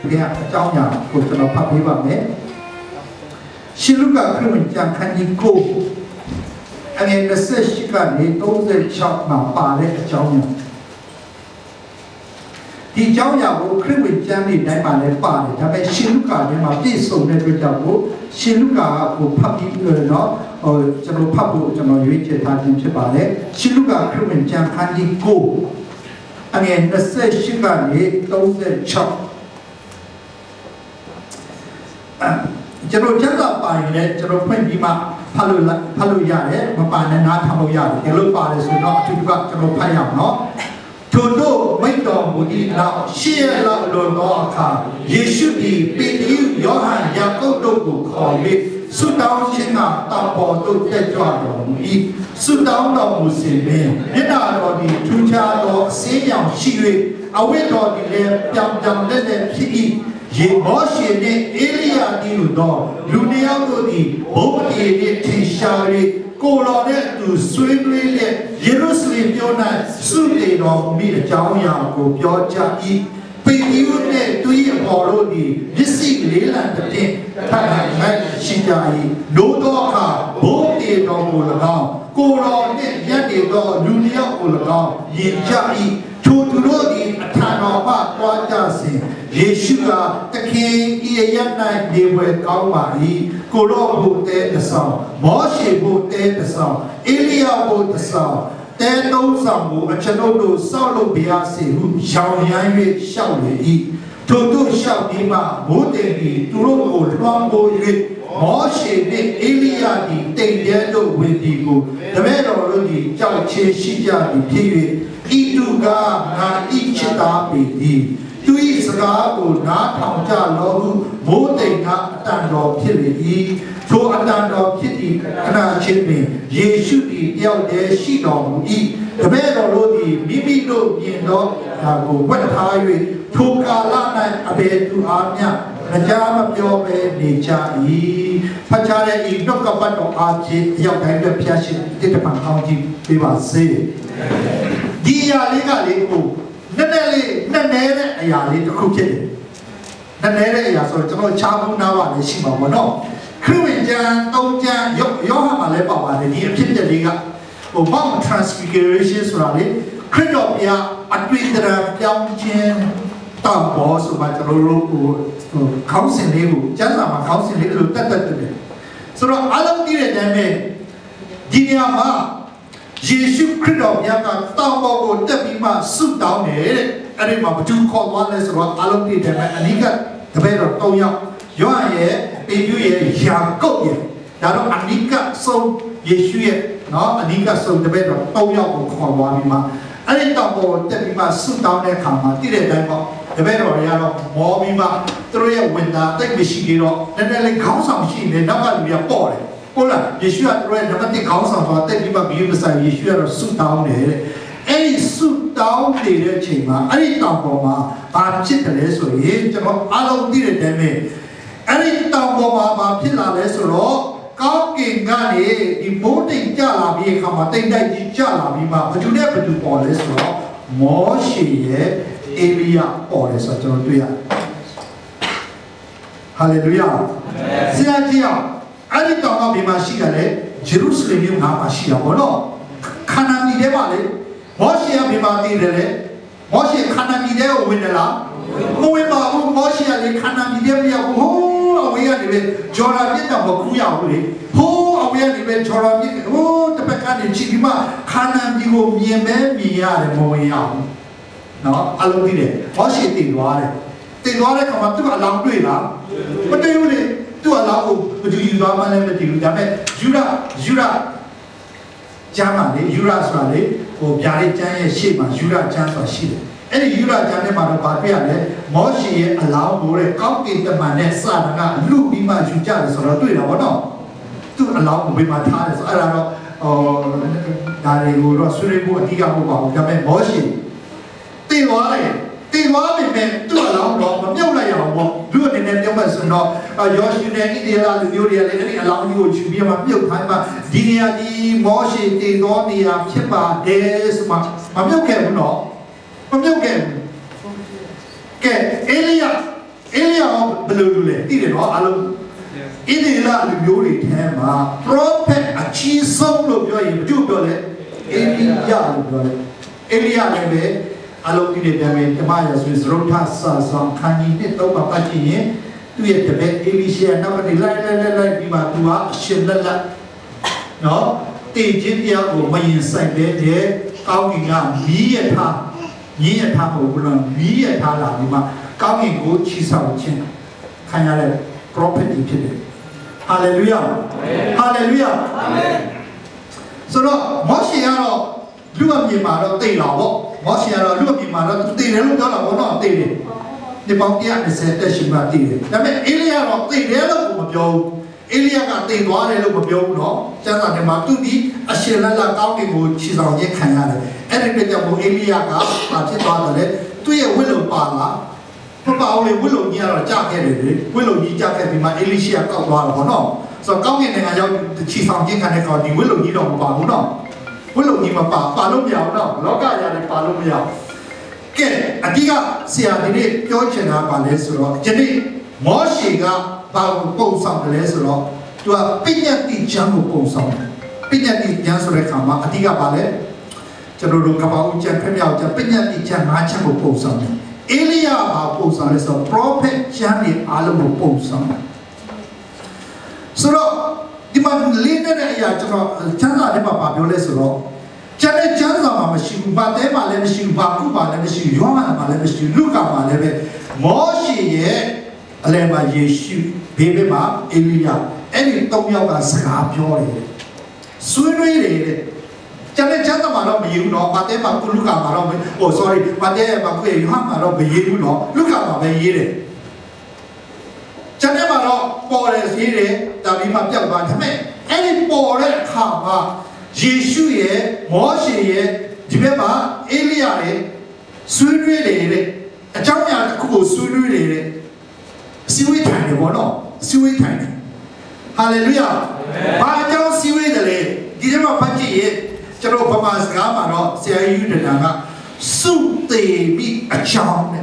ပြန်အကြောင်းအရာကိုကျွန်တော်ဖတ်ပေးပါမယ်ရှင်လုကာခရစ်ဝင်ကျမ်းခန်းကြီးကိုအငယ်28ကနေ36မှာပါတဲ့အကြောင်းအရာဒီအကြောင်းအရာကိုခရစ်ဝင်ကျမ်းတွေတိုင်းမှာလည်းပါတယ်ဒါပေမဲ့ရှင်လုကာထဲမှာပြည့်စုံတဲ့အတွက်ကြောင့်ရှင်လုကာကိုဖတ်ပြီးတော့ကျွန်တော်ဖတ်ဖို့ကျွန်တော်ရွေးချယ်ထားခြင်းဖြစ်ပါတယ်ရှင်လုကာခရစ်ဝင်ကျမ်းခန်းကြီးကိုအငယ်28ကနေ36ကျွန်တော်ကျမ်းစာပိုင်းလည်းကျွန်တော်ဖွင့်ပြီးမှဖတ်လို့ရတယ်မပါနဲ့နားထောင်လို့ရတယ်ဒီလိုပါတယ်ဆိုတော့အထူးကကျွန်တော်ဖတ်ရအောင်နော်ထို့တို့မိတ်တော်မူ၏နောက်ရှေ့ရလောက်လွန်သောအခါယေရှုသည်ပေတရုယောဟန်ယာကုပ်တို့ကိုခေါ်၍ဆုတောင်းခြင်းကတောင်ပေါ်သို့တက်ကြွတော်မူ၏ဆုတောင်းတော်မူစဉ်ပင်မျက်နာတော်သည်ထူးခြားသောအစင်းရောင်ရှိ၍အဝတ်တော်သည်လည်းပြောင်ပြောင်လက်လက်ဖြစ်၏ယေမောရှေနှင့်အေလိယတည်းဟူသောလူနှစ်ယောက်တို့သည်ဘုန်းကြီးနှင့်ထင်ရှား၍ကိုယ်တော်နဲ့သူဆွေးနွေးတဲ့ယေရုရှလင်မြို့၌စုတည်တော်မူမိအကြောင်းအရာကိုပြောကြ၏ပေတရုနှင့်သူ၏အပေါ်တို့သည်မျက်စိလေးလံတဲ့ထပ်ဟန်ရှိကြ၏နိုးသောအခါဘုန်းကြီးတော်ကို၎င်းကိုယ်တော်နှင့်ရက်တည်သောလူနှစ်ယောက်ကို၎င်းယဉ်ကြ၏ထိုသူတို့သည်အထံတော်မှတွားကြစဉ်ယေရှုကသခင်ဤအရပ်၌နေဝဲကောင်းပါ၏ကိုတော်ဘုတဲ့တဆောင်မောရှေဘုတဲ့တဆောင်အေလိယဘုတဆောင်တဲသုံးဆောင်ကိုအကျွန်ုပ်တို့စောက်လုပ်ပြရစေဟုရောင်ရမ်း၍ရှောက်လေ၏ထိုတို့ရှောက်ပြီးမှမိုးတင်ပြီးသူတို့ကိုလွှမ်းမိုး၍မောရှေနှင့်အေလိယသည်တိမ်ရဲတို့ဝင်သည်ကိုတပည့်တော်တို့သည်ကြောက်ချေရှိကြသည်ဖြစ်၍ဤသူကငါဤချစ်သားပေသည်သူ၏စကားကိုနားထောင်ကြလောဟုမိုးတိမ်ကအတန်တော်ဖြစ်လေ၏ထိုအတန်တော်ဖြစ်သည့်ခဏချင်းပင်ယေရှုသည်တယောက်တည်းရှိတော်မူ၏တပည့်တော်တို့သည်မိမိတို့မြင်သောဒါကိုဝတ်ထား၍ထိုကာလ၌အဘယ်သူအားမျှမကြားမပြောဘဲနေကြ၏ဖတ်ကြတဲ့ဤနှုတ်ကပတ်တော်အားဖြင့်အရောက်တိုင်းပြဖျားရှင်တိတ္တပံကောင်းကြီးပေးပါစေဒီအရာလေးကလေးကိုနည်းနည်းလေးနည်းနည်းတဲ့အရာလေးတစ်ခုဖြစ်တယ်နည်းနည်းတဲ့အရာဆိုတော့ကျွန်တော်ချားဖို့နားပါလေရှိပါဘောနော်ခရစ်ဝင်ကျမ်း3ကျမ်းယောဟန်မှာလည်းပါပါတယ်ဒီအဖြစ်တဲ့လေးကMount Transfiguration ဆိုတာလေခရစ်တော်ဘုရားအတွေ့အကြုံပြောင်းခြင်းတောင်ပေါ်ဆိုမှကျွန်တော်တို့ခေါင်းစဉ်လေးကိုကျမ်းစာမှာခေါင်းစဉ်လေးလို့တက်တယ်ဆိုတော့အလုံးကြီးတဲ့အတိုင်းပဲဒီနေရာမှာယေရှုခရစ်တော်ဘုရားကတောင်ပေါ်ကိုတက်ပြီးမှဆုတောင်းတယ်တဲ့အဲ့ဒီမှာဘသူခေါ်သွားလဲဆိုတော့အလုံးကြီးတဲ့အတိုင်းပဲအနိကတပည့်တော်3ယောက်ယောဟန်ရဲ့ပေတရုရဲ့ယာကုပ်ရဲ့ဒါတော့အနိကဆုံးယေရှုရဲ့နော်အနိကဆုံးတပည့်တော်3ယောက်ကိုခေါ်သွားပြီးမှအဲ့ဒီတောင်ပေါ်တက်ပြီးမှဆုတောင်းတဲ့အခါမှာတည်တဲ့အတိုင်းပေါ့တပည့်တော်တွေကတော့မောပြီးမှသူတို့ရဲ့ဝင်တာတိတ်မရှိသေးတော့နည်းနည်းလေးခေါင်းဆောင်ရှိနေနောက်ကလူတွေကပေါ့တယ်ဟုတ်လားယေရှုကသူတို့ရဲ့နံပါတ်1ခေါင်းဆောင်ဆိုတာတိတ်ပြီးမှဘီးမဆိုင်ယေရှုကတော့ဆုတောင်းတယ်တဲ့အဲ့ဒီဆုတောင်းနေတဲ့အချိန်မှာအဲ့ဒီတောင်ပေါ်မှာဘာဖြစ်တယ်လဲဆိုရင်ကျွန်တော်အားလုံးသိတဲ့အတိုင်းပဲအဲ့ဒီတောင်ပေါ်မှာဘာဖြစ်လာလဲဆိုတော့ကောင်းကင်ကနေဒီမိုးတိမ်ကျလာပြီးအခါမှာတိမ်တိုက်ကြီးကျလာပြီးမှဘသူနဲ့ဘသူပေါ်လဲဆိုတော့မောရှေရဲ့အေလိယပေါ်လဲဆိုတော့ကျွန်တော်တွေ့ရတယ်ဟာလေလုယာဆရာကြီးအဲ့ဒီတောင်ကဘယ်မှာရှိရလဲဂျေရုရှလင်မြို့မှာရှိရပါတော့ခါနာန်ပြည်ထဲမှာလေမောရှေကဘယ်မှာတည်တယ်လဲမောရှေခါနာန်ပြည်ထဲကိုဝင်တယ်လားမဝင်ပါဘူးမောရှေကလေခါနာန်ပြည်ထဲမရောက်ဘူးအဝေးကနေပဲဂျော်ဒန်မြစ်တောင်ကိုကူးရအောင်လေဟိုးအဝေးကနေပဲဂျော်ဒန်မြစ်ဟိုးတစ်ဖက်ကနေချီပြီးမှခါနာန်ပြည်ကိုမြင်မဲမြင်ရတယ်မဝင်ရအောင်နော်အလုံးကြီးတယ်မောရှေတည်သွားတယ်တည်သွားတဲ့ခါမှာသူကအလောင်းတွေ့လားမတွေ့ဘူးလေသူအလောင်းကိုဘယ်သူယူသွားမှလည်းမသိဘူးဒါပေမဲ့ယူရကျမ်းပါလေယူရဆိုတာလေဟိုဗျာဒိတ်ကျမ်းရဲ့ရှေ့မှာယူရကျမ်းဆိုတာရှိတယ်အဲ့ဒီယူရကျမ်းထဲမှာတော့ဗာပြရလဲမောရှေရဲ့အလောင်းကိုတဲ့ကောင်းကင်တမန်နဲ့စာတန်ကလူပြီးမှယူကြတယ်ဆိုတော့တွေ့တာဗောနော်သူ့အလောင်းကိုဘယ်မှာထားတယ်ဆိုအဲ့ဒါတော့ဒါတွေကိုတော့ဆွေးနွေးဖို့အဓိကမဟုတ်ပါဘူးဒါပေမဲ့မောရှေတည်သွားတယ်တည်သွားပြီမဲ့သူ့အလောင်းတော့မမြုပ်လိုက်ရအောင်ဗောလူအနေနဲ့ပြောမှဆိုတော့ယောရှုနဲ့ဣသရေလလူမျိုးတွေကလည်းအဲ့ဒီအလောင်းကြီးကိုယူပြီးမှမြုပ်ခိုင်းမှဒီနေရာဒီမောရှေတည်သွားနေရာဖြစ်ပါတယ်ဆိုမှမမြုပ်ခဲ့ဘူးနော်မမြုပ်ခဲ့ဘူးကဲအေလိယ Elia belule ini no alam ini lah lebih tema prophet aci song lebih juga le Elia lebih alam ini demi tema ya Swiss rota sang kani ni tahu apa sih tu ya demi Elisha nama nilai di bawah sendal no tiada dia main sampai dia kau ingat dia tak bukan dia tak lah ni mah kau ingat kisah macam kaya le prophet itu Haleluya Haleluya so Moshe yang luar biasa tu lah Moshe yang luar biasa tu dia lu dah lah mana dia ni bangkit ni saya tersimak dia tapi Elia tu dia lu pun jauh Elia kan dia dua dia lu pun jauh no jangan dia mahu di asyik lah kau ingat kisah macam kaya le ada kerja bu Elia kan macam tu ada le tu ye willow pala Papa oleh willow ni ada jaket le willow ni jaket bima Elisha kau dua lah no so kau ni dengan yang kisah macam kaya kau di willow ni dong pala no willow ni apa pala miao no loga ya ni pala miao ke adiga siapa ni kau cina pala suro jadi Moshe ga baru konsam le suro tua penyati jamu konsam penyati jangan suro kama adiga pala cenderung kapal ujian kemiau ujian penyati jangan macam konsam Elia baru konsam le suro prophet jangan alam konsam suro di mana liner ya jangan ada apa boleh suro jangan sama masih batai malah masih baku malah masih Yohan malah masih Luka malah Moshe ye alema Yesus bebe ma Elia ini tongya kan sekap jore suai le jangan sama malah begitu no batai baku Luka malah oh sorry batai baku Yohan malah begitu no Luka malah begitu jangan malah boleh sih tapi macam apa ini boleh kama Yesus ye, Moshe ye, jika bah Elia ye, sunnah le, macam yang aku sunnah le, siwai tanya bono, siwai tanya, Haleluya, macam siwai le, kita apa je, kalau pemalas agama no, saya itu dengan sute mi acam le,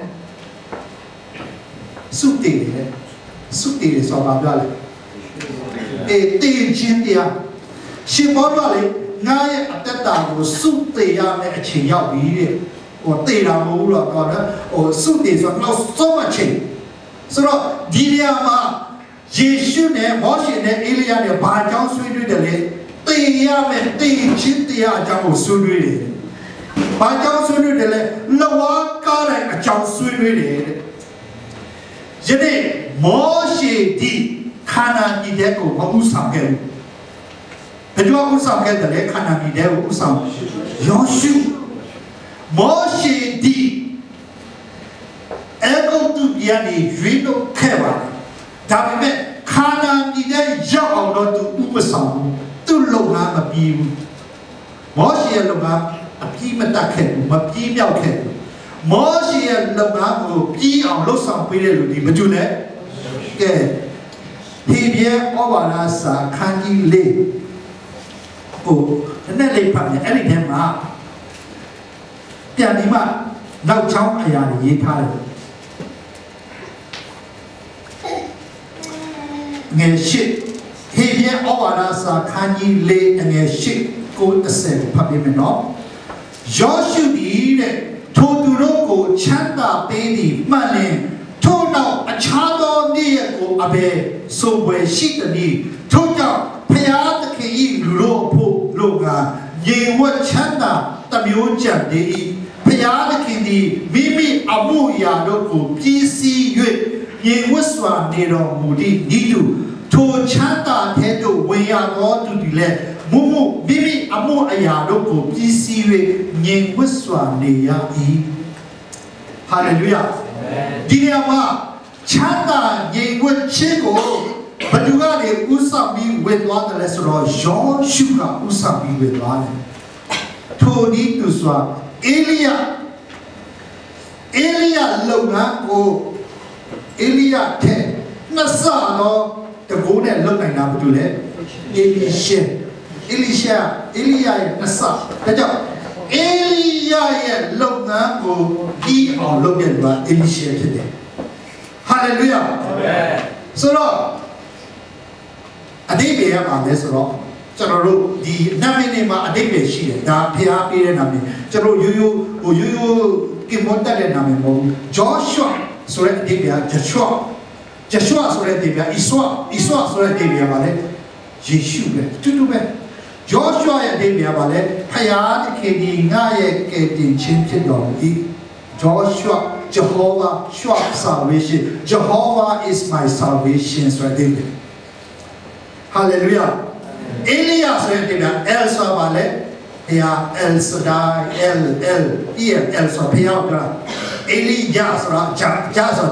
sute le, soal apa le, tension dia, siapa le. Ngai ada tahu sute yang macam yang ini, oh tidak mula kalau oh sute soal semua macam, so dia mah Yesus ne, Moshe ne, Elia ne, banyak sunnah dele, tiada dia jangan sunnah, banyak sunnah dele, lawan kau macam sunnah dele. Jadi Moshe di kanan dia tu mahu sampai. Kedua usam kita le kanan dia usam Yoshu Moshe di ego tu dia ni video keba tapi me kanan dia jauh lo tu usam tu longa mapi Moshe longa api mata ke mapi miao ke Moshe longa ko pi ang lo sam pi le lu di baju le ke dia awala sa kanji le oh, ini lepas ni, ini dia mah, yang ni mah, lau cau ayah ni thal, ngesik, dia awal rasa kanji le ngesik, ko tersebut papi menop, Joshua ni le, thoturo ko chanda pedi mana, thonau achado ni ko abe sobwe shit ni, thotau payah kei lulo loga yewa chanda tamyo jande payah kini mimi amu ya doko pisi yue yewa swa nero mudi nidu to chanda tedo weya no tu dile mumu mimi amu aya doko pisi yue yewa swa neya I Haleluya Dia ma chanda yewa chego Bajuga le usabi wedwa le soro Joshua usabi wedwa le Todi tu swa Elia longa ko Elia te nasa no te go ne long nai na baju le Elia nasa da jao Elia ye longa ko di on long ye ba Elisha te de ဟာလေလုယာဆိုတော့အတိတ်ပဲပါလဲဆိုတော့ကျွန်တော်တို့ဒီနာမည်တွေမှာအတိတ်ပဲရှိတယ်ဒါဖျားပေးတဲ့နာမည်ကျွန်တော်ရိုးရိုးကိမတ်တဲ့နာမည်မဟုတ် Joshua ဆိုတဲ့အတိတ်ပဲ Joshua ဆိုတဲ့အတိတ်ပဲ Iswa ဆိုတဲ့အတိတ်ပဲပါလေယေရှုပဲတူတူပဲ Joshua ရဲ့အတိတ်ပဲပါလေဖျားသခင်ဒီငါရဲ့ကယ်တင်ခြင်းဖြစ်တော်မူ၏ Joshua Jehovah salvation Jehovah is my salvation ဆိုတဲ့အတိတ်ပဲ Hallelujah Elias ဆိုတဲ့က Elsa ပါလေဘုရား El Shaddai El Elsa ဘုရားက Elijah ဆိုတာဆို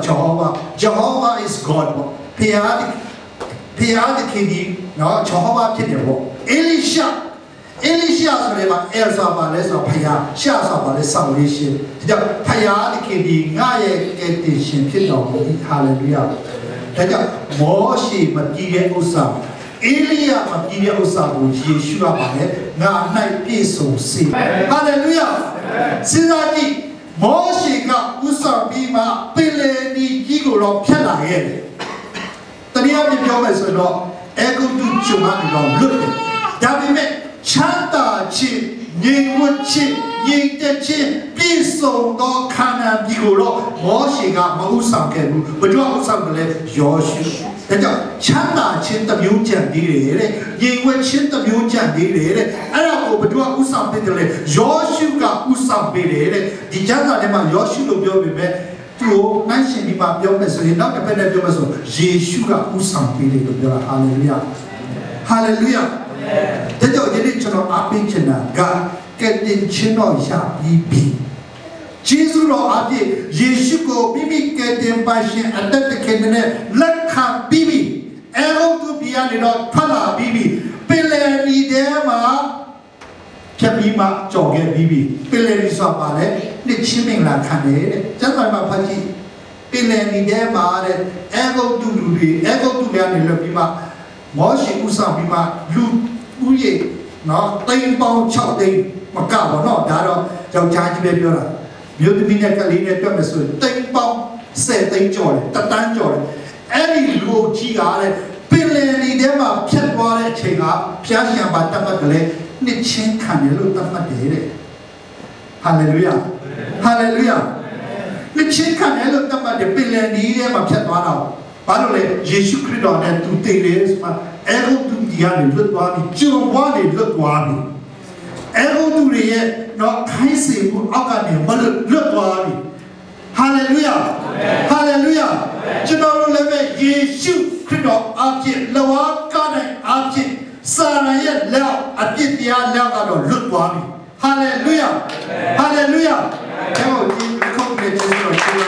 Jehovah is God ဘုရားသခင်ဒီနော် Jehovah ဖြစ်တယ်ပေါ့ Elisha ဆိုတဲ့မှာ Elsa ပါလေဆိုတော့ဘုရားရှာဆိုပါလေ salvation ဒီကြောင့်ဘုရားသခင်ဒီငါရဲ့ကယ်တင်ရှင်ဖြစ်တော်မူ၏ Hallelujah ဒါကြောင့်မောရှေမပြီးတဲ့ဥစ္စာElia မပြီးတဲ့ဥစ္စာကိုယေရှုကပါလေငါ၌ပြည့်စုံစေဟာလေလုယာစဉ်းစားကြည့်မောရှေကဥစ္စာပြီးမှပင်လယ်ဒီကြီးကိုတော့ဖြတ်လာခဲ့တယ်တနည်းအားဖြင့်ပြောမယ်ဆိုတော့အေဂုတုကျွမ်းကတော့လွတ်တယ်ဒါပေမဲ့ချမ်းသာခြင်းငြိမ်ဝတ်ခြင်းငြိမ်သက်ခြင်းပြည့်စုံသောခန္ဓာဒီကိုတော့မောရှေကမဥဆောင်ခဲ့ဘူးဘယ်တော့ဥဆောင်ကလေးယောရှုဒါကြောင့်ချမ်းသာခြင်းတစ်မျိုးကြံသေးတယ်တဲ့ငြိမ်ဝတ်ခြင်းတစ်မျိုးကြံသေးတယ်တဲ့အဲ့ဒါကိုဘယ်သူကဥဆောင်ပေးတယ်လဲယောရှုကဥဆောင်ပေးတယ်တဲ့ဒီကျမ်းစာထဲမှာယောရှုလို့ပြောပေမဲ့သူ့ကိုနိုင်ရှင်ဒီမှာပြောမယ်ဆိုရင်နောက်တစ်ဖက်နဲ့ပြောမယ်ဆိုယေရှုကဥဆောင်ပေးတယ်လို့ပြောတာဟာလေလုယာဟာလေလုယာဒါကြောင့်ဒီနေ့ကျွန်တော်အားပေးချင်တာကကယ်တင်ခြင်းတော်ရပြီးပြီဂျေဇုတော်အပြည့်ယေရှုကိုမိမိကယ်တင်ပါရှင်အသက်တခင်နဲ့လက်ခံပြီးပြီအဲဟုတ်သူပြရနေတော့ထွက်လာပြီးပြီပင်လယ်ဒီထဲမှာဖြတ်ပြီးမှကြော်ခဲ့ပြီးပြီပင်လယ်ဒီဆိုပါလေနှစ်ချင်းမင်္ဂလာခံတယ်တဲ့ကျမ်းစာမှာဖတ်ကြည့်ပင်လယ်ဒီထဲမှာတဲ့အဲဟုတ်သူလူတွေအဲဟုတ်သူများနေလို့ပြီးမှမောရှေဥဆောင်ပြီးမှလူဦးရေနော်တိမ်ပေါင်း6သိန်းမကဘောနော်ဒါတော့ယောက်ျားကြီးပဲပြောတာမြို့သမီးနဲ့ကလေးနဲ့တွေ့မယ်ဆိုရင်တိမ်ပေါင်း10သိန်းကျော်တယ်တတန်းကျော်တယ်အဲ့ဒီလူကြီးကတဲ့ပင်လယ်ဒီထဲမှာဖြတ်သွားတဲ့အချိန်ကဖျားရှင်ပါတတ်မှတ်ကလေးနှစ်ချင်းခံတယ်လို့တတ်မှတ်တယ်တဲ့ဟာလေလုယာဟာလေလုယာနှစ်ချင်းခံတယ်လို့တတ်မှတ်တယ်ပင်လယ်ဒီထဲမှာဖြတ်သွားတော့ဘာလို့လဲယေရှုခရစ်တော်နဲ့သူတည်တယ်ဆိုမှအဲဂုတ်သူဒီကနေလွတ်သွားပြီကျွံဘွားနေလွတ်သွားပြီအဲဂုတ်သူတွေရဲ့တော့ခိုင်းစေမှုအောက်ကနေမလွတ်သွားပြီဟာလေလုယာဟာလေလုယာကျွန်တော်တို့လည်းပဲယေရှုခရစ်တော်အဖြစ်လဝါကားတဲ့အဖြစ်စာရရဲ့လက်အပြစ်တရားလက်ကတော့လွတ်သွားပြီဟာလေလုယာဟာလေလုယာကျွန်တော်ဒီခုတ်တဲ့ကျေးဇူးတော်ရှင်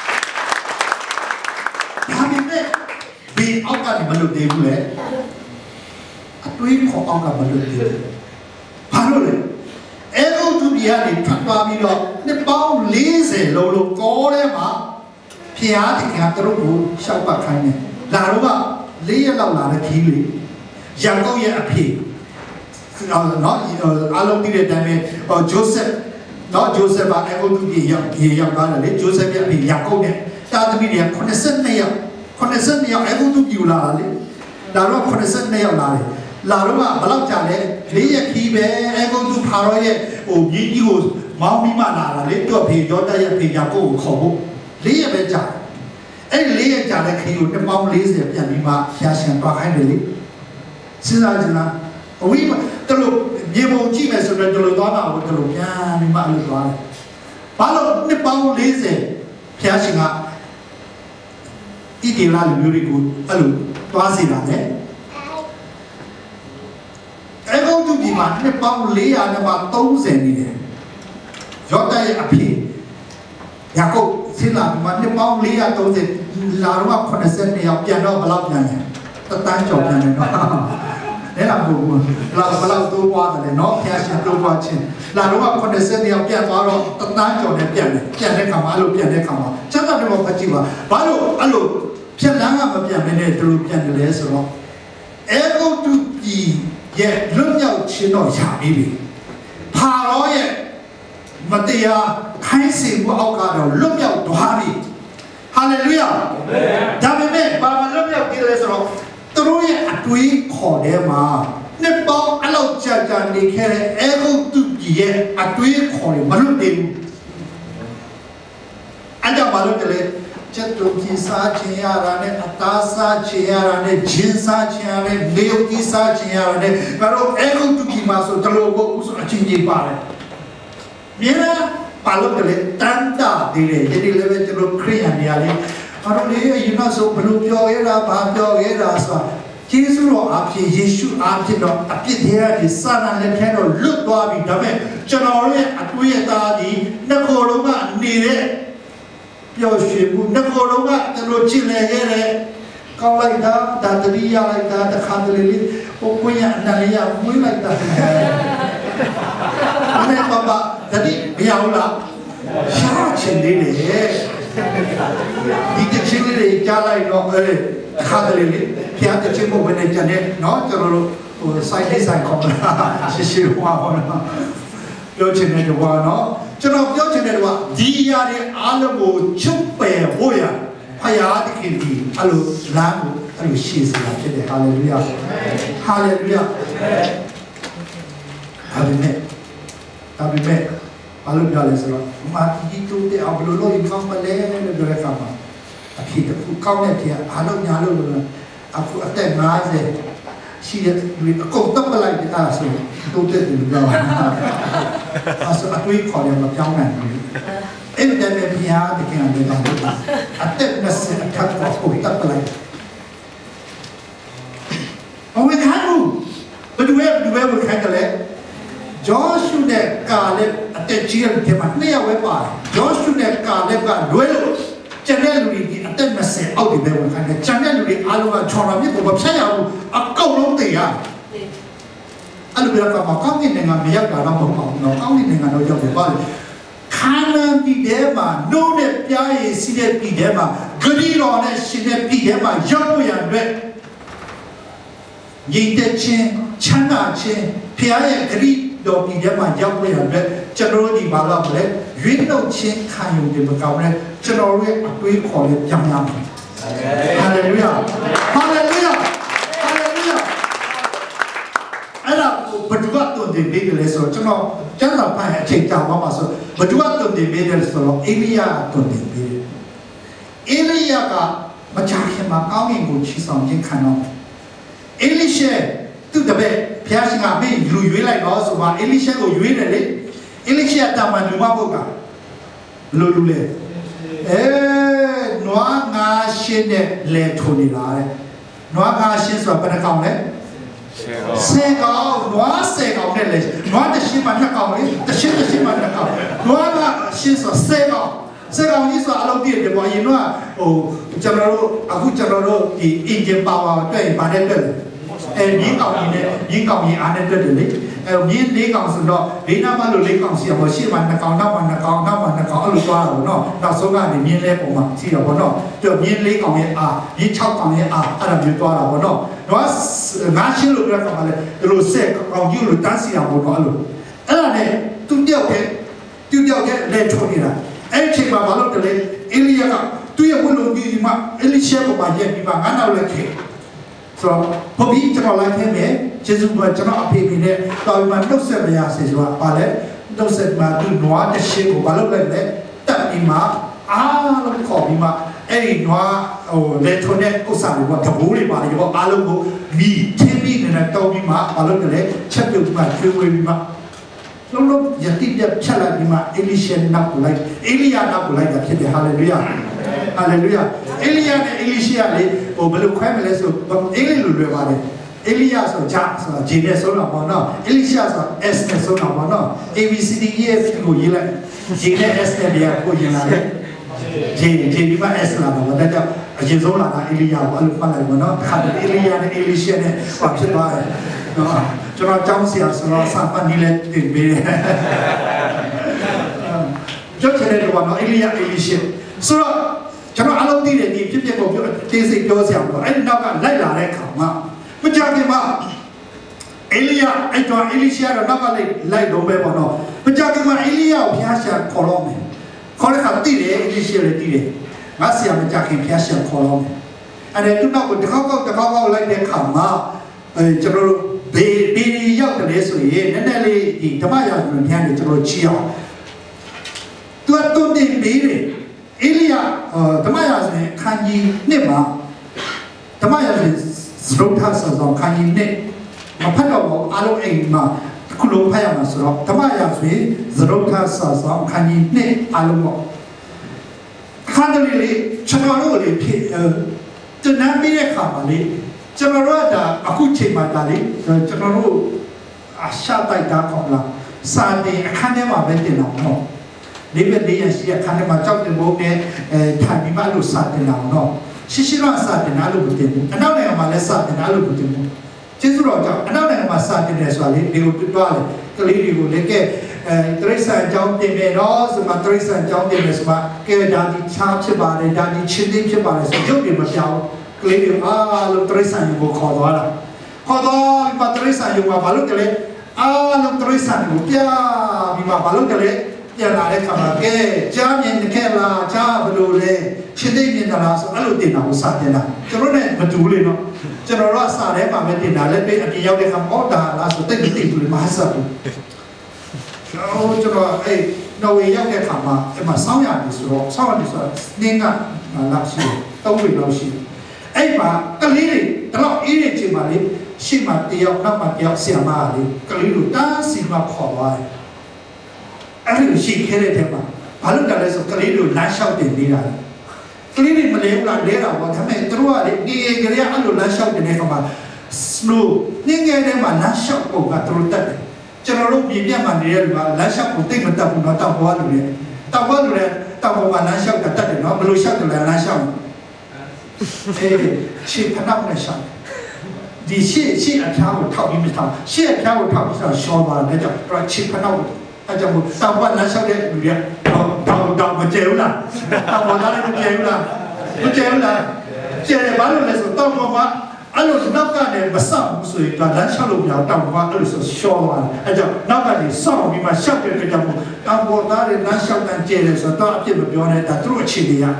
ဒါပေမဲ့ဒီအောက်ကနေမလွတ်သေးဘူးလေအတွေးခေါ်အောက်ကမလွတ်သေးဘူးဘာလို့လဲအဲဂုတ်သူပြည်ကနေထွက်သွားပြီးတော့နှစ်ပေါင်း40လုံးကောထဲမှာဖျားတခင်သူတို့ကိုရှောက်ပတ်ခိုင်းတယ်လာတော့က4ရက်လောက်လာတဲ့ခီးလေးရန်ကုန်ရဲ့အဖေနော်အားလုံးသိတဲ့အတိုင်းပဲဂျိုးဆက်နော်ဂျိုးဆက်ပါအဲဂုတ်သူပြည်ရောက်သွားတယ်လေဂျိုးဆက်ရဲ့အဖေရန်ကုန်နဲ့တာသမီးတွေက82ယောက်အဲဂုတ်သူပြည်လာတာလေလာတော့82ယောက်လာတယ်လာတော့ကဘယ်လောက်ကြာလဲ4ရက်ခီးပဲအဲကုန်းသူဖာရောရဲ့ဟိုမြင်းကြီးကိုမောင်းပြီးမှလာတာလေတော့ဖေရောတရဲ့ဖေယာကိုခေါ်ဖို့4ရက်ပဲကြာအဲ့4ရက်ကြာတဲ့ခီးကိုနှစ်ပေါင်း40ပြန်ပြီးမှဖျားရှင်သွားခိုင်းတယ်လေစဉ်းစားကြည့်လားအဝိမတလို့မြေပုံကြည့်မယ်ဆိုတော့တလို့သွားတာကိုတလို့ပြန်ပြီးမှလို့သွားတယ်ဘာလို့နှစ်ပေါင်း40ဖျားရှင်ကဣတိလာလူမျိုးတွေကိုအဲ့လိုသွားစီတာလေအဲဂုတ်တုဒီမှာနှစ်ပေါင်း400နဲ့မှ30နေတယ်ယောသရဲ့အဖေယာကုပ်ဆင်းလာဒီမှာနှစ်ပေါင်း430လာတော့82ယောက်ပြန်တော့ဘယ်လောက်ပြန်လဲတတန်းကျော်ပြန်တယ်နော်အဲ့ဒါကိုဘယ်လောက်တိုးပွားတယ်နော်ဖျားရှင်တိုးပွားခြင်းလာတော့82ယောက်ပြန်သွားတော့တတန်းကျော်နဲ့ပြန်တယ်ပြန်တဲ့ခါမှာအဲ့လိုပြန်တဲ့ခါမှာစက်တော့တော့ဖတ်ကြည့်ပါဘာလို့အဲ့လိုဖြတ်လန်းကမပြန်မနဲ့သူတို့ပြန်တယ်လဲဆိုတော့အဲဂုတ်တုပြည်ရဲ့လွတ်မြောက်ခြင်းတော့ရပြီဖာရောရဲ့မတရားခိုင်းစေမှုအောက်ကတော့လွတ်မြောက်သွားပြီဟာ Hallelujah. Damn Baba love you, dear Lesson. Through it, we call them. Nepal, allow Jajan, they can able to get a tweet calling Maludim. And the Malutele, Chetukisa, Chiarane, Atasa, Chiarane, Jinsa, Chiarane, Leokisa, Chiarane, but able to keep us the logo was a chingy bar. Mira, Palutele, Tanta, the level to Korean Yali. I don't hear you know so blue era, Pablo era. Jesus after Yeshu after the here the son and the candle look to be done. Generally, at we at the Nakoloma needed your ship, Nakoloma, the Rochile here, come like that, the Ria like that, the Handley, Okuya and Nalia, we like that. Papa, that is Yaula, Charge in the dictionary, Jala, no, Handley. Here the chimbo when they Janet, not the side design corner. She should want your children one. General your children, Dia Alamo, Chupe, Boya, Hayati, Alu, Lamu, and she's like hallelujah. Hallelujah. Have met. Hallelujah. Mati to the Abulo in Kampale and the Rekama. A kid who counted here, Halo Yalu. Aku akan ngaji, siapa kau tak pelai kita asal, tu tu juga. Asal aku ikut yang macam mana? Ini dah berbiaya dengan dia orang. Akan nasi akan aku tak pelai. Awak kamu, berdua berkait le. Joshua ne kale akan jiran kemat ni awak apa? Joshua ne kale kan dua. Channel di atas masih out di bawah kan, channel di aluan corang itu saya aku long dia. Alu berapa kau ni dengan biar kalau kau ni dengan orang berbual. Karena di dema, nune piai sini di dema, gerilo ne sini di dema, jauh yang ber. Jika cina piai gerilo di dema jauh yang ber, cenderung di malam ber. Window change kan yung di bawah ni, cenderung aku call it jam. Hallelujah, Hallelujah, Hallelujah. Ada berdua tu di bawah lesor, cenderung jangan apa cerita apa masuk. Berdua tu di bawah lesor, Elia tu di bawah. Elia ka macam mana kau ni kunci sampai kanon. Elisha tu dapat biasa ngamen luyu lagi lah, sebab Elisha tu luyu lagi. Elisha taman rumah buka, lulu le. Noa ngasih le thoni lah. Noa ngasih sebab apa kau le? Segau, noa segau le. Noa desi mana kau le? Desi mana kau? Noa ngasih sebab segau. Segau ni sebab alam dia dia buat ini noa. Oh, aku cenderung di Indian bawa tu pada tu. Ni kau ni ane tu le. Ni kau sudah, ni nama lu kau siapa sih mana kau alu tua no, nak sokan ni le poma siapa no, tu ni kau ni ni cakap kau ni ada ni tua lah no, ngasih lu berapa kali, lu se kau lu tan siapa no alu, ni tu dia le curi lah, cik bawa lu le, Elia kau, tu yang belum di mana, Elisha kau baca di mana, mana lu ke? So, hobi jangan lagi ni, Yesus buat jangan apa ni. Tapi mana dosa biasa sebab apa le? Dosa macam nuan desi ko balu le, tak ima, alu kau ima, nuan le thone usaha buat kabuli mana juga alu ko mi, cemi ni nak tahu ima balu le, cepat cuma kau ima. Lalu jadi dia cakap ima, Elisha nak pulai, Elia nak pulai dah kita haleluya. Hallelujah. Elia ne Elisha le, belum kau melihat so, Elia lulu ada. Elia so J ne so nak mana, Elisha so S ne so nak mana. A B C D E F ko yelah. J ne S ne dia ko yelah. J di mana S lah mana. Dah J so lah Elia balu mana mana. Kan Elia ne Elisha ne macam mana. Jangan jauh siapa so sampai nilai tinggi. Jangan cakap tu mana Elisha. So, jangan alam diri ni, kita kau kisah siapa, ini nak lagi lari kama. Macam ni mah, Elia, itu Elisha nak lagi domba mana. Macam ni mah Elia biasa kolom. Kalau kat diri Elisha le diri. ငါဆရာမကြခင်ဖျားရှင်ခေါ်တော့မယ်အဲ့ဒါသူနောက်ကိုတစ်ခေါက်လိုက်တဲ့ခါမှာကျွန်တော်တို့ဘေးရောက်တယ်ဆိုရင်နည်းနည်းလေးဒီဓမ္မရာဇဝင်ပြန်နေကျွန်တော်ကြည့်အောင်သူကတုံ့တင်ပြီးတယ်အေလိယဓမ္မရာဇဝင်ခန်းကြီးနှစ်မှာဓမ္မရာဇဝင်စရုပ်ထဆဆောင်ခန်းကြီးနှစ်မဖတ်တော့ဘူးအားလုံးအိမ်မှာခုလုံးဖတ်ရမှာဆိုတော့ဓမ္မရာဇဝင်စရုပ်ထဆဆောင်ခန်းကြီးနှစ်အားလုံးပေါ့ခန်းတယ်လေကျွန်တော်တို့လေဖြစ်တနမ်းပြီးတဲ့ခါမှာလေကျွန်တော်တို့ကအခုချိန်မှာဒါလေကျွန်တော်တို့အရှာတိုက်တာခေါ်လာစာတင်အခန်းထဲမှာပဲတင်တော့နော်ဒီဘက်ဒီရရှိအခန်းထဲမှာကြောက်တင်ဖို့နဲ့ထိုင်ပြီးမှလို့စာတင်တော့နော်ရှိရှိတော့စာတင်တာလို့မတင်ဘူးအနောက်နိုင်ငံမှာလည်းစာတင်တာလို့မတင်ဘူးကျေးဇူးတော်ကြောင့်အနောက်နိုင်ငံမှာစာတင်တယ်ဆိုတာလေဒီကိုတွားလေကလေးတွေကိုလည်းကဲတရိစ္ဆာန်အကြောင်းတင်မယ်နော်ဆိုမှတရိစ္ဆာန်အကြောင်းတင်မယ်ဆိုမှကဲဒါဒီချားဖြစ်ပါတယ်ဒါဒီချင်းသိဖြစ်ပါတယ်ဆိုရုပ်တွေမပြောင်းကလေးတွေအားလုံးတရိစ္ဆာန်ကိုခေါ်သွားတာခေါ်တော့ဒီမှာတရိစ္ဆာန်ကဘာလို့ကလေးအားလုံးတရိစ္ဆာန်ကိုပြပြီးမှဘာလို့ကလေးပြန်လာတဲ့ခါမှာကဲကြားမြင်ခဲ့လားကြားဘလို့လဲချင်းသိမြင်လားဆိုအဲ့လိုတင်တာကိုစတင်တာကျွန်တော်နဲ့မတူလေနော်ကျွန်တော်တို့ကစာထဲမှာပဲတင်တာလည်းအပြင်ရောက်တဲ့ခါဟောတာလားဆိုတိတ်မသိဘူးလေမဟာဆက်ဘူးကျွန်တော်အဲ့နော်ဝေရောက်တဲ့ခါမှာအဲ့မှာစောင်းရတယ်ဆိုတော့စောင်းရတယ်ဆိုတော့နင်းကလာရှိတယ်သုံးဝေလောက်ရှိတယ်အဲ့မှာကလေးတွေတော့အေးနေချိန်မှာလေရှေ့မှာတယောက်နောက်မှာတယောက်ဆရာမလေးကလေးတို့တားစီမခေါ်သွားတယ်အဲ့လိုရှိခဲ့တဲ့ထဲမှာဘာလို့လဲဆိုကလေးတို့လမ်းလျှောက်တင်နေတာကလေးတွေမလဲဘူးလားလဲတာပေါ့ဒါပေမဲ့သူတို့ကလေဒီကလေးကအဲ့လိုလမ်းလျှောက်တင်တဲ့ခါမှာ slow နင်းငယ်ထဲမှာလမ်းလျှောက်ပုံကသူတို့တက်တယ်ကျွန်တော်တို့ပြည်ပြတ်မှနေတဲ့လူကလမ်းလျှောက်ကိုတိတ်မတက်ဘူးတော့တောက်ပေါ်လူတွေတောက်ပေါ်လူတွေတောက်ပေါ်မှာလမ်းလျှောက်တက်တယ်နော်ဘယ်လိုလျှောက်တယ်လဲလမ်းလျှောက်ရှေ့ဖဏောက်နဲ့ရှောက်ဒီရှေ့အဖျားကိုထောက်ပြီးမထောက်ရှေ့အဖျားကိုထောက်ပြီးတော့ရှော့ပါတယ်ကြောင့်တော့ရှေ့ဖဏောက်အကြောင်းကိုတောက်ပေါ်လမ်းလျှောက်တဲ့လူတွေတော့မကျဲဘူးလားတောက်ပေါ်သားလည်းမကျဲဘူးလားမကျဲဘူးလားကျဲတယ်ဘာလို့လဲဆိုတော့တောက်ပေါ်မှာအဲ့လိုနောက်ကနေမဆောက်ဘူးဆိုရင်ဒါလမ်းလျှောက်လို့ပြောင်းတောက်ပေါ်အဲ့လိုဆိုရှော့သွားတယ်အဲ့ကြောင့်နောက်ကနေဆောက်ပြီးမှရှောက်တဲ့ကြောင့်တောက်ပေါ်သားလည်းလမ်းလျှောက်တန်းကျဲတယ်ဆိုတော့အဖြစ်မပြောနဲ့ဒါသူတို့အခြေအနေရ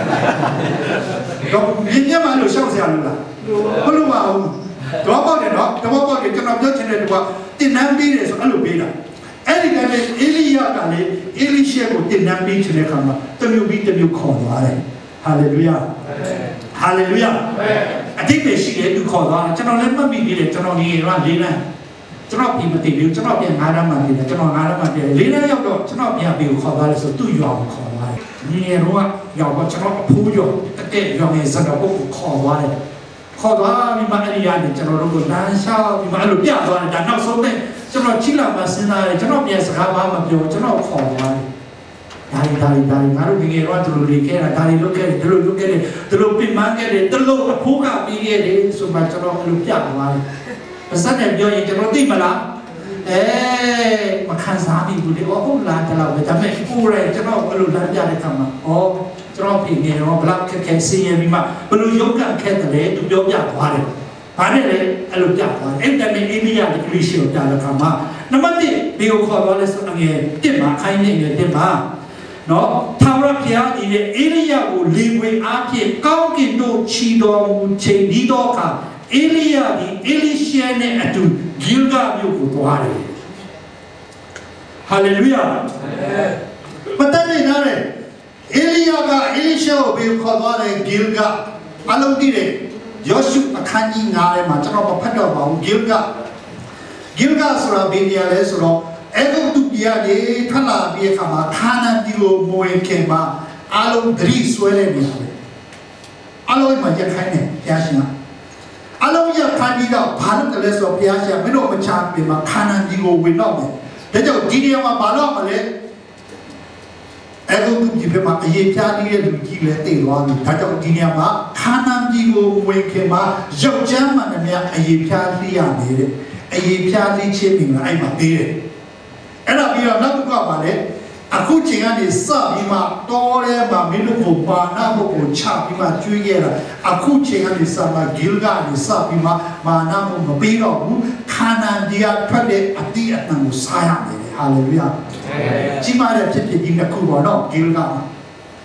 တော့ဒီညမှာလို့ရှောက်စရာလို့လားဘလို့မအောင်တော့ပေါ့တယ်နော်တော့ပေါ့တယ်ကျွန်တော်ပြောချင်တဲ့တူကတင်နန်းပေးတယ်ဆိုအဲ့လိုပေးတာအဲ့ဒီကနေ့အေလိယကလည်းအေလိရှေကိုတင်နန်းပေးချင်တဲ့ခါမှာတမျိုးပြီးတမျိုးခေါ်သွားတယ်ဟာလေလုယာဟာလေလုယာအတိတ်ပဲရှိတယ်သူခေါ်သွားတယ်ကျွန်တော်လည်းမှတ်မိသေးတယ်ကျွန်တော်နေတော့၄လမ်းကျွန်တော်ပြင်မသိဘူးကျွန်တော်ပြန်9လမ်းမှနေတယ်ကျွန်တော်9လမ်းမှနေတယ်၄လမ်းရောက်တော့ကျွန်တော်ပြန်ပြီးခေါ်သွားတယ်ဆိုသူ့ရွာကိုခေါ်သွားတယ်နေတော့ရောက်တော့ကျွန်တော်အဖိုးကျော်တက်တဲ့ရွာငယ်စတော့ကိုခေါ်သွားတယ်ခေါ်သွားပြီးမှအဲ့ဒီကနေကျွန်တော်တို့ကလမ်းလျှောက်ပြီးမှအဲ့လိုပြသွားတယ်ဒါနောက်ဆုံးပဲကျွန်တော်ချိလာမှစဉ်းစားတယ်ကျွန်တော်ပြန်စကားမပြောကျွန်တော်ခေါ်သွားတယ်ဒါငါတို့ငယ်တော့သူတို့လေခဲ့တာဒါတွေလုပ်ခဲ့တယ်သူတို့လုပ်ခဲ့တယ်သူတို့ပြင်ပန်းခဲ့တယ်သူတို့အဖိုးကပြီးခဲ့တယ်ဆိုမှကျွန်တော်အဲ့လိုပြသွားတယ်ပါစတဲ့ပြောရင်ကျွန်တော်သိမလားမခံစားမိဘူးလေဟုတ်လားတလားပဲဒါပေမဲ့ကိုယ်ရဲ့ကျွန်တော်အဲ့လိုလမ်းပြတဲ့ခါမှာကျွန်တော်ပြင်နေတော့ဘလောက်ခက်ခဲစီရင်ပြီးမှဘယ်လိုရုပ်ကခက်တယ်သူပြောပြသွားတယ်ဘာနဲ့လဲအဲ့လိုပြသွားတယ်အဲ့တည်းအိန္ဒိယကလေးရှိကိုပြတဲ့ခါမှာနံပါတ်1ဘယ်ကိုခေါ်သွားလဲဆိုတော့ငယ်1မှာခိုင်းနေငယ်1မှာနော်ထာဝရဘုရားဒီရဲ့အေလိယကိုလေဝင်အားဖြင့်ကောင်းကင်တို့ချီတော်မူချိန်ဒီတော့အခါအေလိယဒီအေလိရှဲနဲ့အတူဂိလဂမြို့ကိုသွားတယ်ဟာလေလုယာမတတ်နိုင်တယ်အေလိယကအေလိရှဲကိုဘယ်ခေါ်သွားလဲဂိလဂအလုံးတည်တယ်ယောရှုအခန်းကြီး9ထဲမှာကျွန်တော်မဖတ်တော့ပါဘူးဂိလဂဆိုတာဘယ်နေရာလဲဆိုတော့အဲ့ဒီသူပြရတယ်ထလာပြီးခါမှာခါနန်ဒီကိုမွေခင်မှာအလုံးဂရိဆွဲနေတယ်အလုံးမှာရက်ခိုင်းတယ်ဘုရားရှင်ကအလုံးရက်ခိုင်းပြီးတော့ဘာလို့လဲဆိုတော့ဘုရားရှင်မင်းတို့မချပြင်မှာခါနန်ဒီကိုဝင်တော့မယ်ဒါကြောင့်ဒီနေရာမှာဘာလို့မလဲအဲ့ဒီသူပြမှာအရေးပြားနေတဲ့လူကြီးလည်းတည်သွားတယ်ဒါကြောင့်ဒီနေရာမှာခါနန်ဒီကိုဝင်ခင်မှာရုပ်ချမ်းမှန်တယ်များအရေးပြားလေးရနေတယ်အရေးပြားလေးချင်းပြင်မှာအဲ့မှာပေးတယ်အဲ့ဒါပြီးတော့နောက်တစ်ခုကပါလေအခုချိန်ကနေစပြီးမှတော်ထဲမှာမင်းတို့ကိုပါဏဘုတ်ကိုချပြီးမှကျွေးခဲ့တာအခုချိန်ကနေစမှဂိလဂကနေစပြီးမှမာနဘုတ်မပြီးတော့ဘူးခါနန်ဒီယာထွက်တဲ့အတိအတန်ကိုစားရမယ်ဟာလေလုယာကြီးမားတဲ့ဖြစ်ဒီနှစ်ခုပေါ့နော်ဂိလဂ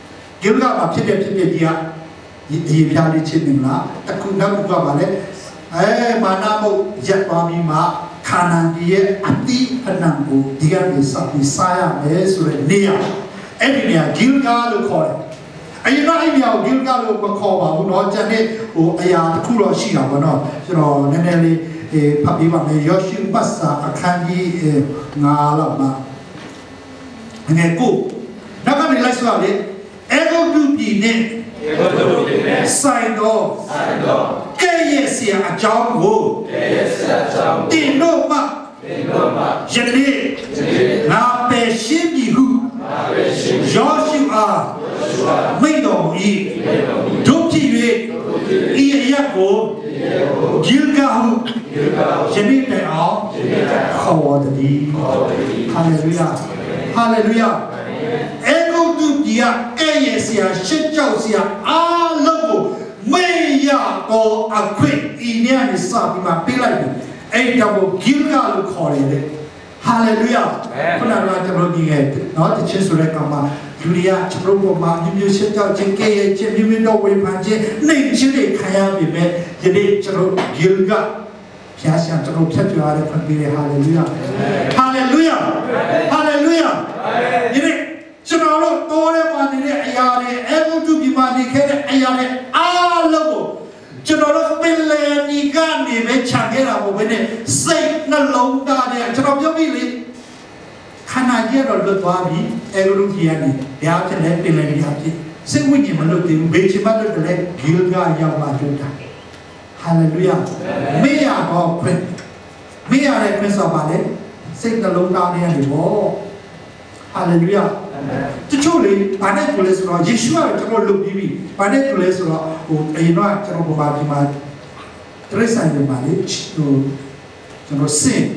Gilga မှာဖြစ်တဲ့ဖြစ်ကြီးကဒီပြားလေးချင်းနေလားတခုနောက်တစ်ခုကပါလေမာနမုတ်ရက်သွားပြီးမှခါနန်ဒီရဲ့အတိအနံကိုဒီကနေစပြီးစားရမယ်ဆိုတဲ့နေရာအဲ့ဒီနေရာ Gilga လို့ခေါ်တယ်အရင်တော့အဲ့ဒီနေရာကို Gilga လို့မခေါ်ပါဘူးเนาะကျန်တဲ့ဟိုအရာတစ်ခုတော့ရှိတာပေါ့เนาะကျွန်တော်နည်းနည်းလေးဖတ်ပြပါမယ်ယောရှုပတ်စာအခန်းကြီး9လောက်မှာငယ်ကိုနောက်ကနေလိုက်ဆိုရလေအေဂိုတုပြည်နဲ့ဆိုင်တော့ကဲ့ရဲ့ဆရာအကြောင်းကိုတင်တော့မှယနေ့ငါပယ်ရှင်းပြီဟုယောရှုအားမိန့်တော်မူ၏တို့ဖြစ်၍ဤအရာကို Gilga ဟုယနေ့တိုင်အောင်ခေါ်တော်သည်ဟာလေလုယာဟာလေလုယာအေဂုတုပြည်ကအဲ့ရဲ့ဆရာရှစ်ကြောက်ဆရာအားလုံးကိုမေ့ရတော့အခွင့်ဤနေရာစပြီးမှပြေးလိုက်တယ်အဲ့ဒါကို Gilga လို့ခေါ်တယ်ဟာလေလုယာခုနကကျွန်တော်ဒီကနော်တချစ်ဆိုတဲ့ကောင်မလူတွေကကျွန်တော်တို့မှာမျိုးရှစ်ကြောက်ခြင်းကဲ့ရဲ့ခြင်းမျိုးတော့ဝေဖန်ခြင်းနှိမ်ခြင်းတွေခံရပြီမဲ့ယနေ့ကျွန်တော် Gilga ဖျားရှာကျွန်တော်ဖြတ်ပြရတဲ့ဖွင့်ပြဟာလေလုယာဟာလေလုယာဟာလေလုယာယနေ့ကျွန်တော်တို့တိုးရဲပါနေတဲ့အရာတွေအဘုဒ္ဓပြည်မှာနေခဲ့တဲ့အရာတွေအားလုံးကိုကျွန်တော်တို့ပင်လယ်နီကနေပဲခြံခဲ့တာပေါ့ဘယ်နဲ့စိတ်နှလုံးသားနဲ့ကျွန်တော်ပြောပြီလေခန္ဓာကြီးတော့လွတ်သွားပြီအဘုဒ္ဓပြည်ကနေဘယ်အဖြစ်လဲပင်လယ်နီအဖြစ်စိတ်ဝိညာဉ်မလွတ်သေးဘူးဘယ်ချိန်မှလွတ်တယ်လဲ Gilga ရောက်လာကြတာဟာလေလုယာမေ့ရတော့ခွင့်မေ့ရတဲ့ခွင့်ဆိုပါလေစိတ်နှလုံးသားနဲ့နေပေါ့ဟာလေလုယာတချို့လေဘာနဲ့ပြောလဲဆိုတော့ယေရှုကကျွန်တော်လုပ်ပြီးပြီဘာနဲ့ပြောလဲဆိုတော့ဟိုအရင်ကကျွန်တော်ဘာဒီမှာတရိဆိုင်တွေမှာလေဟိုကျွန်တော်စင်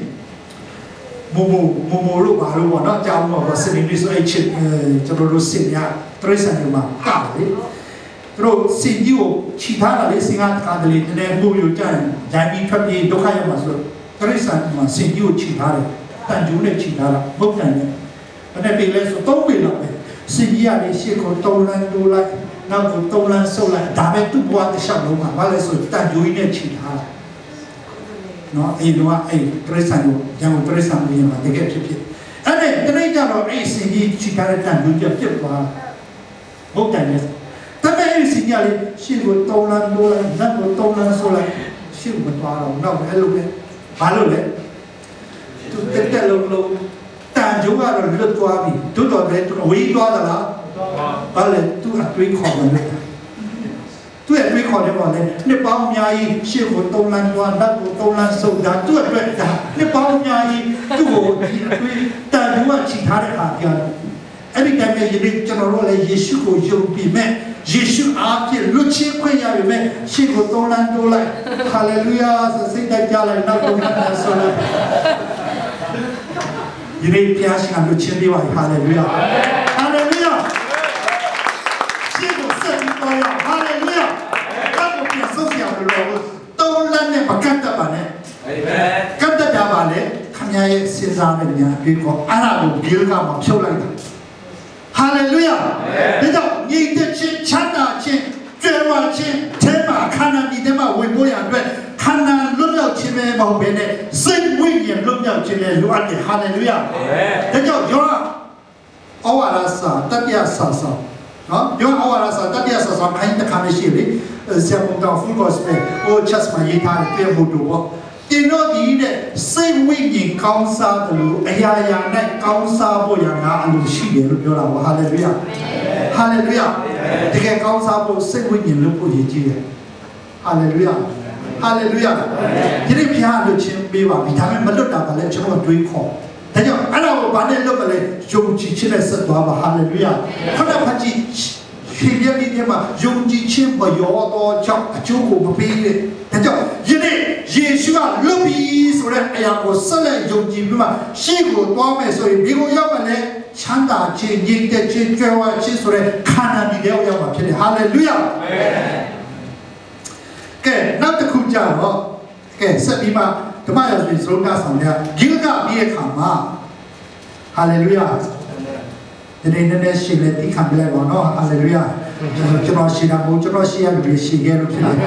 မိုလို့ဘာလို့ပေါ့နော်ကြောင်းတော့စင်ပြီးဆိုအဲ့ချစ်ကျွန်တော်တို့စင်ရတရိဆိုင်တွေမှာကာလေသူတို့စင်ကြီးကိုခြိထားတာလေစင်ကကားတယ်နည်းနည်းပို့ယူကြရင်ဂျိုင်းပြီးထွက်ပြေးဒုက္ခရောက်မှာဆိုတရိဆိုင်မှာစင်ကြီးကိုခြိထားတယ်တန်ကျိုးနဲ့ခြိထားတာဘုတ်တန်နဲ့ဘယ်နဲ့ပြေးလဲဆို3ပေလောက်ပဲစင်ကြီးရနေရှေ့ကို3လမ်းတိုးလိုက်နောက်ကို3လမ်းဆုပ်လိုက်ဒါပဲသူ့ဘဝတစ်လျှောက်လုံးမှာဘာလဲဆိုတန်ကျိုးကြီးနဲ့ခြိထားတာနော်အဲ့တော့အဲ့တရိဆိုင်ကိုရန်ကုန်တရိဆိုင်ကိုမှာတကယ်ဖြစ်အဲ့ဒါတရိကြတော့အဲ့စင်ကြီးခြိထားတဲ့တန်ကျိုးပြပြသွားဘုတ်တန်နဲ့တမန်အဲ့စင်ကြီးလေးရှေ့ကို3လမ်းတိုးလိုက်နောက်ကို3လမ်းဆုပ်လိုက်ရှေ့မသွားတော့နောက်အဲ့လိုပဲဘာလို့လဲသူတက်လုံးလုံးတန်ကြိုးကတော့လွတ်သွားပြီတို့တော်တယ်အဝေးသွားသလားဘာလဲသူအတွေးခေါ်တယ်သူ့အတွေးခေါ်တယ်ပေါ့လေနှစ်ပေါင်းအများကြီးရှေ့ကို3လမ်းသွားနောက်ကို3လမ်းဆုပ်တာသူ့အတွက်ဒါနှစ်ပေါင်းအများကြီးသူ့ကိုဒီအတွေးတန်ကြိုးကချီထားတဲ့အခါကျတော့အဲ့ဒီကံရဲ့ယနေ့ကျွန်တော်တို့လည်းယေရှုကိုယုံပြီးမဲ့ယေရှုအားဖြင့်လွတ်ချင်းခွင့်ရပြီမဲ့ရှေ့ကို3လမ်းတိုးလိုက်ဟာလေလုယာစိတ်တိုက်ကြလိုက်နောက်ကိုမှတ်ဆိုလိုက်ဒီနေ့ဖျားရှင်ကလွတ်ချင်းပေးပါဟာလေလုယာဟာလေလုယာရှေ့ကိုဆက်ပြီးတော့ဟာလေလုယာဘာလို့ပြန်ဆုံးရမလို့3လမ်းနဲ့မကတ်တတ်ပါနဲ့အာမင်ကတ်တတ်တာပါလေခမရဲ့စဉ်းစားတဲ့ညာအတွေ့ကိုအဲ့ဒါကို Gilga မှာဖြုတ်လိုက်တာဟာလေလုယာဒါကြောင့်ညီတဲ့ချင်းချမ်းသာချင်းကျွမ်းဝချင်းထဲမှာခန္ဓာဒီထဲမှာဝင်ဖို့ရအတွက်ခန္ဓာလွတ်မြောက်ခြင်းပဲမဟုတ်ဘဲနဲ့စိတ်ဝိညာဉ်လွတ်မြောက်ခြင်းလည်းလိုအပ်တယ်ဟာလေလုယာဒါကြောင့်ယောဟန်ဩဝါဒစာတတိယစာဆောင်နော်ယောဟန်ဩဝါဒစာတတိယစာဆောင်ခိုင်းတဲ့ခါမရှိလေဆရာမတော် full gospel ဟို church မှာရေးထားတဲ့မှုတို့ပေါ့ဒီတော့ဒီတဲ့စိတ်ဝိညာဉ်ကောင်းစားတယ်လို့အရာရာနဲ့ကောင်းစားဖို့ရငါအလိုရှိတယ်လို့ပြောတာပါဟာလေလုယာဟာလေလုယာတကယ်ကောင်းစားဖို့စိတ်ဝိညာဉ်လုပ်ဖို့ရည်ကြီးတယ်ဟာလေလုယာဟာလေလုယာဒီနေ့ဖျားလို့ချင်းပေးပါပြီဒါပေမဲ့မလွတ်တာကလည်းကျွန်တော်တွေးခေါ်ဒါကြောင့်အဲ့ဒါကိုဘာနဲ့လွတ်ကလေးယုံကြည်ခြင်းနဲ့ဆက်သွားပါဟာလေလုယာခဏဖတ်ကြည့်ရှင်ပြည့်ဒီမှာယုံကြည်ခြင်းမရောတော့ကြောင့်အကျိုးကိုမပေးတဲ့ဒါကြောင့်ယနေ့ယေရှုကလွတ်ပြီဆိုတဲ့အရာကိုဆက်လက်ယုံကြည်ပြီးမှရှေ့ကိုသွားမယ်ဆိုရင်ဒီကိုရောက်မှလည်းချမ်းသာခြင်းညီတဲ့ခြင်းကြွယ်ဝခြင်းဆိုတဲ့ခန္ဓာဒီထဲရောက်မှာဖြစ်တယ်ဟာလေလုယာအာမင်ကဲနောက်တစ်ခုကြတော့ကဲဆက်ပြီးမှဓမ္မရာဇဝင်စလုံးကဆောင်ရGilgaပြီးတဲ့အခါမှာဟာလေလုယာဒီနေ့နဲ့ရှိလေတိခံပြလိုက်ပါနော်ဟာလေလုယာကျွန်တော်ရှိတာမဟုတ်ကျွန်တော်ရှိရလို့ရှိခဲ့လို့ဖြစ်တယ်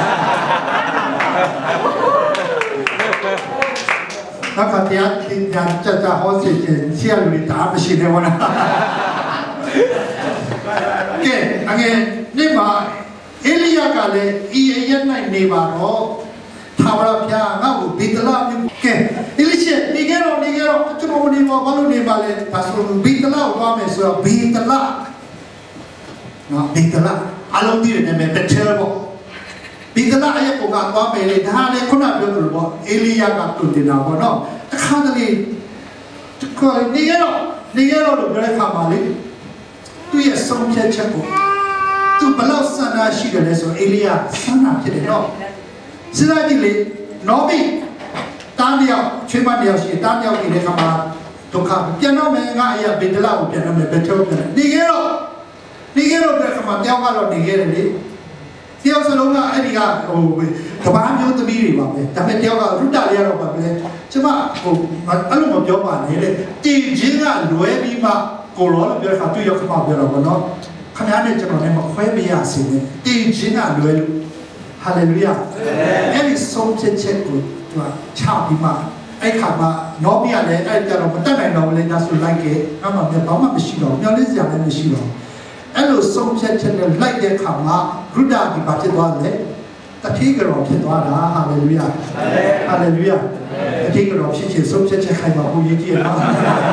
နောက်ခါတရားသင်ကြားကြဟောစီခြင်းရှိရလို့ဒါမရှိနေဘူးနော်ကဲအငယ်နေ့မှာအေလိယကလည်းဤရ၌နေပါတော့ထာဝရဘုရားငါ့ကိုဗေဒလမြို့ကဲအေလိရှေနေကြတော့ကျွန်တော်နေဘာလို့နေပါလဲဒါဆိုဗေဒလကိုသွားမယ်ဆိုတော့ဗေဒလနော်ဗေဒလအလုံးဒီနေမယ်ဘက်ချယ်ပေါ့ဗေဒလအရက်ကိုသွားမယ်လေဒါလည်းခုနပြောသလိုပေါ့အေလိယကတူတင်တာပေါ့နော်တခါတလေကိုနေကြတော့လို့ပြောတဲ့ခါမှာလေသူရဲ့ဆုံးဖြတ်ချက်ကိုသူဘလောက်ဆန္ဒရှိတယ်လဲဆိုအေလိယဆန္ဒဖြစ်တယ်နော်စဉ်းစားကြည့်လေနော်ဘီတားမြောက်ချွေးမမြောက်ရှိတားမြောက်နေတဲ့ခါမှာဒုက္ခပြန်တော့မယ်ငါအရာဗေဒလကိုပြန်တော့မယ်ဘယ်ထုတ်ပြန်နေခဲ့တော့တဲ့ခါမှာတယောက်ကတော့နေခဲ့တယ်လေတယောက်စလုံးကအဲ့ဒီကကဘာမျိုးသမီးတွေပါပဲဒါပေမဲ့တယောက်ကရုတ္တလေးရတော့ပါပဲကျမအဲ့လိုမပြောပါနဲ့လေတည်ခြင်းကလွဲပြီးမှကိုရောလို့ပြောတာတွေ့ရောက်ခမပြောတော့ဘောနော်ခင်ဗျားနဲ့ကျွန်တော်နဲ့မခွဲပြရစီနဲ့တည်ခြင်းကလွဲလို့ဟာလေလုယာအဲ့ဒီဆုံးဖြတ်ချက်ကိုသူကချပြီးမှအဲ့ခါမှာနော်ပြရတယ်အဲ့ကြတော့မတက်နိုင်တော့ဘူးလေဒါဆိုလိုက်ခဲ့အမှဘာမှမရှိတော့မျောလေးစရာလည်းမရှိတော့အဲ့လိုဆုံးဖြတ်ချက်နဲ့လိုက်တဲ့ခါမှာရုဒ္ဒဒီပါဖြစ်သွားတယ်တတိကရောဖြစ်သွားတာဟာလေလုယာဟာလေလုယာတတိကရောဖြစ်ခြင်းဆုံးဖြတ်ချက်ခိုင်မှာဘုရားကြီးနော်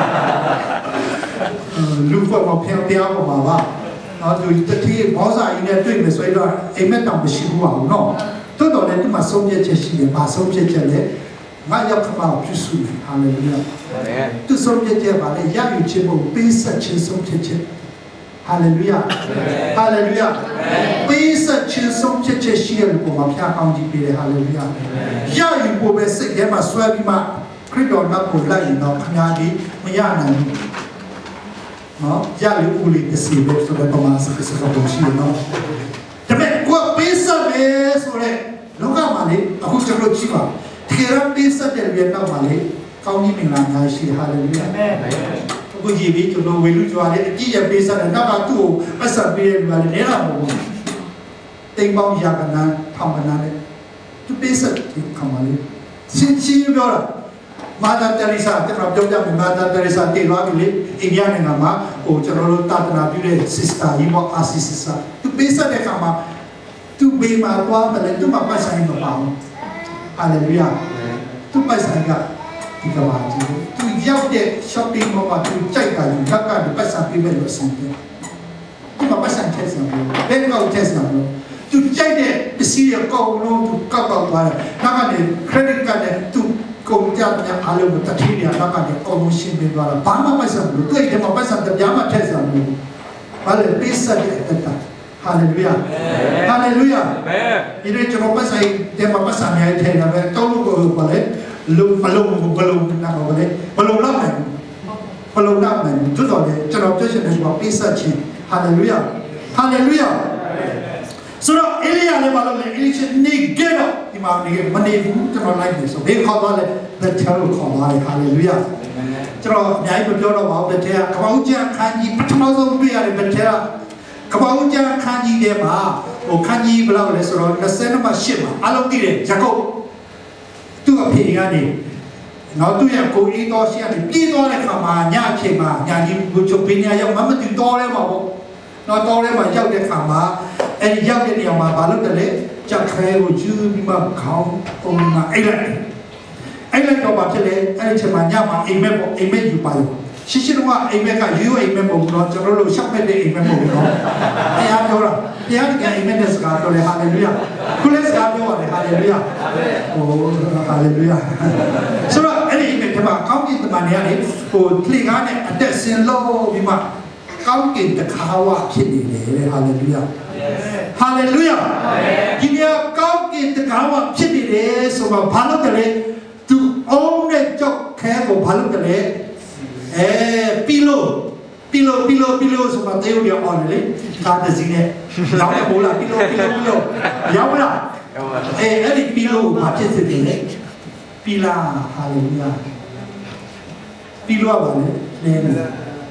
လူကမဖျော်ပြားပေါ်မှာပါနော်သူတတိဘောဇာကြီးနဲ့တွေ့မယ်ဆိုရင်တော့အိမ်မက်တောင်မရှိဘူးပါဘူးနော်တော်တော်လည်းဒီမှာဆုံးဖြတ်ချက်ရှိတယ်ဘာဆုံးဖြတ်ချက်လဲငါရောက်ခမောက်ပြုစုတယ်ဟာလေလုယာသူဆုံးဖြတ်ချက်ပါလေရယူခြင်းကိုပေးဆက်ခြင်းဆုံးဖြတ်ချက်ဟာလေလုယာဟာလေလုယာပေးဆက်ခြင်းဆုံးဖြတ်ချက်ရှိတဲ့လူပေါ်မှာဖျားကောင်းကြီးပေးတယ်ဟာလေလုယာရယူဖို့ပဲစိတ်ထဲမှာဆွဲပြီးမှခရစ်တော်နောက်ကိုလိုက်ရင်တော့ခင်ဗျားဒီမရနိုင်ဘူးနော်ရယူဦးလေးတစ်စီပဲဆိုတော့ပမာစကစကတော့ရှိနော်ဒါပေမဲ့ကိုပေးဆက်မယ်ဆိုတော့လောကမှာလေအခုကျွန်တော်ကြည့်ပါတကယ်တော့ပေးဆက်တဲ့လူရဲ့နောက်မှာလေကောင်းကြီးမင်္ဂလာများရှိဟာလေလုယာအခုကြည့်ပြီးကျွန်တော်ဝေလူကြွားတယ်အကြည့်ရပေးဆက်တယ်နောက်ကသူ့ကိုအဆက်ပေးတယ်လူကလည်းနဲတာမဟုတ်ဘူးတိမ်ပေါင်းရာကနန်းထောင်ကနန်းနဲ့သူပေးဆက်ဒီခါမှာလေရှင်းပြောတာမာသာတရီစာကျွန်တော်ပြောပြမယ်မာသာတရီစာတေသွားပြီလေအိန္ဒိယနိုင်ငံမှာကျွန်တော်တို့တာတနာပြုတဲ့ sister ကြီးပေါ့အာစီစစ်စာသူပေးဆက်တဲ့ခါမှာသူဘေးမှာသွားတယ်လေသူမပတ်ဆိုင်မပါဘူးဟာလေလုယာသူပတ်ဆိုင်ကဒီကဘာကြီးသူရောက်တဲ့ shopping mall မှာသူကြိုက်တာယူကပ်ကပတ်ဆိုင်ပေးမယ်လို့ဆောင်တယ်သူမပတ်ဆိုင်ချက်ဆောင်လို့ဘယ်ကောက်ချက်ဆောင်လို့သူကြိုက်တဲ့ပစ္စည်းရကောက်လို့သူကောက်သွားတယ်နောက်ကနေ credit card နဲ့သူကုန်ကြတဲ့အားလုံးကိုတတိယနောက်ကနေအကုန်ရှင်းပြသွားတာဘာမှမဆိုင်ဘူးတွေ့တယ်မပတ်ဆိုင်တရားမှထက်ဆောင်လို့ဘာလဲပေးဆက်တဲ့တက်တာဟာလေလုယာဟာလေလုယာဒီနေ့ကျွန်တော်ပတ်ဆိုင်တယ်မပတ်ဆိုင်ရဲ့ထဲကပဲတောင်းလို့ကိုပါလေလုံဘလုံနာပါလေဘလုံလောက်နိုင်တွတ်တော်လေကျွန်တော်ပြောချင်တယ်ကပေးဆက်ခြင်းဟာလေလုယာဟာလေလုယာဆိုတော့အေလိယလည်းဘာလို့လဲအေလိရှေနေကြတော့ဒီမှာနေမနေဘူးကျွန်တော်လိုက်နေဆိုဘေးခေါ်သွားလဲဘက်ချယ်ကိုခေါ်သွားတယ်ဟာလေလုယာကျွန်တော်အများကြီးပြောတော့ပါဘက်ချယ်ကဘာဦးကျန်ခန်းကြီးပထမဆုံးတွေ့ရတယ်ဘက်ချယ်ကဘာဦးကျန်ခန်းကြီးထဲမှာခန်းကြီးဘယ်လောက်လဲဆိုတော့28မှာအလုံးတည်တယ်ယာကုပ်သူ့အဖေကနေနောက်သူ့ရဲ့ကိုကြီးတော်ရှိရတယ်ပြေးသွားတဲ့ခါမှာညအချိန်မှာညာကြီးကိုချုပ်ပင်ညာရောက်မတူတော်လဲမှာပေါ့တော့တော်ထဲမှာရောက်တဲ့ခါမှာအဲဒီရောက်တဲ့နေရာမှာဘာလုပ်တယ်လဲကြောက်ခဲကိုကျူးပြီးမှခေါင်းပုံမှာအိတ်လိုက်တော့ဘာဖြစ်လဲအဲဒီချိန်မှာညမှာအိမ်မက်ပေါ့အိမ်မက်ယူပါလို့ရှိရှိတော့အိမ်မက်ကယူအိမ်မက်ပေါ့တော့ကျွန်တော်တို့ရှောက်မဲ့တဲ့အိမ်မက်ပေါ့နော်တရားပြောတာတရားကအိမ်မက်တဲ့စကားပြောတယ်ဟာလေလုယာခုလည်းစကားပြောရတယ်ဟာလေလုယာဟာလေလုယာဆိုတော့အဲ့ဒီအိမ်မက်ကကောင်းကင်တမန်တွေကနေလေကားနဲ့အသက်ဆင်းလို့ပြီးမှကောင်းကင်တခါဝဖြစ်နေတယ်ဟာလေလုယာဟာလေလုယာဒီနေ့ကောင်းကင်တခါဝဖြစ်နေတယ်ဆိုတော့ဘာလို့တလဲသူအုံးနဲ့ကြောက်ခဲကိုဘာလို့တလဲပီလိုဆိုတော့တေးရအောင်လေကားတစီနဲ့လောက်ရမို့လားပီလိုရောက်မလားအဲ့ဒီပီလိုဘာဖြစ်စစ်တယ်လဲပီလာဟာလေလုယာပီလိုပါလေ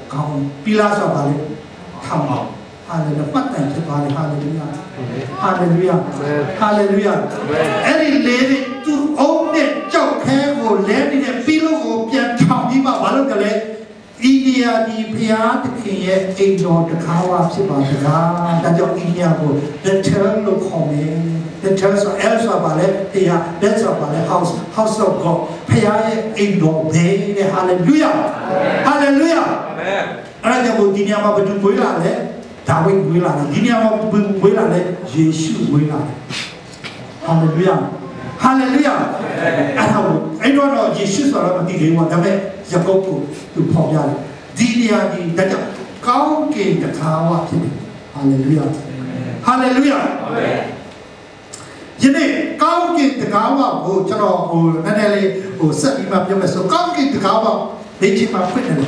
ကောင်းပြီလားဆိုပါလေထောင်အောင်ဟာလေလုယာပတ်တိုင်ဖြစ်သွားတယ်ဟာလေလုယာဟာလေလုယာဟာလေလုယာအဲ့ဒီလေသူအုံးနဲ့ကြောက်ခဲကိုလဲနေတဲ့ပြီးလို့ကိုပြန်ထောင်ပြီးမှဘာလို့ကြလဲအိန္ဒိယဒီဘုရားသခင်ရဲ့အိမ်တော်တကားဝဖြစ်ပါစကားဒါကြောင့်အိန္ဒိယကို the term လို့ခေါ်မယ် the term ဆို el ဆိုပါလေဘုရား that ဆိုပါလေ house of God ဘုရားရဲ့အိမ်တော်ပဲတဲ့ hallelujah hallelujah amen အဲ့ဒါကြောင့်ဒီနေရာမှာဘယ်သူဝေးလာလဲဒါဝိဒ်ဝေးလာတယ်ဒီနေရာမှာဝေးလာလဲယေရှုဝေးလာတယ် hallelujah hallelujah အဲ့တော့ယေရှုဆိုတော့မသိသေးဘူးဒါပေမဲ့ယာကုပ်ကိုသူဖော်ပြတယ်ဒီနေရာဒီဒါကြောင့်ကောင်းကင်တကားဝဖြစ်တယ် hallelujah hallelujah ယနေ့ကောင်းကင်တကားဝကိုကျွန်တော်နည်းနည်းလေးဆက်ပြီးမှပြောမယ်ဆိုကောင်းကင်တကားဝဘယ်ချိန်မှဖွင့်တယ်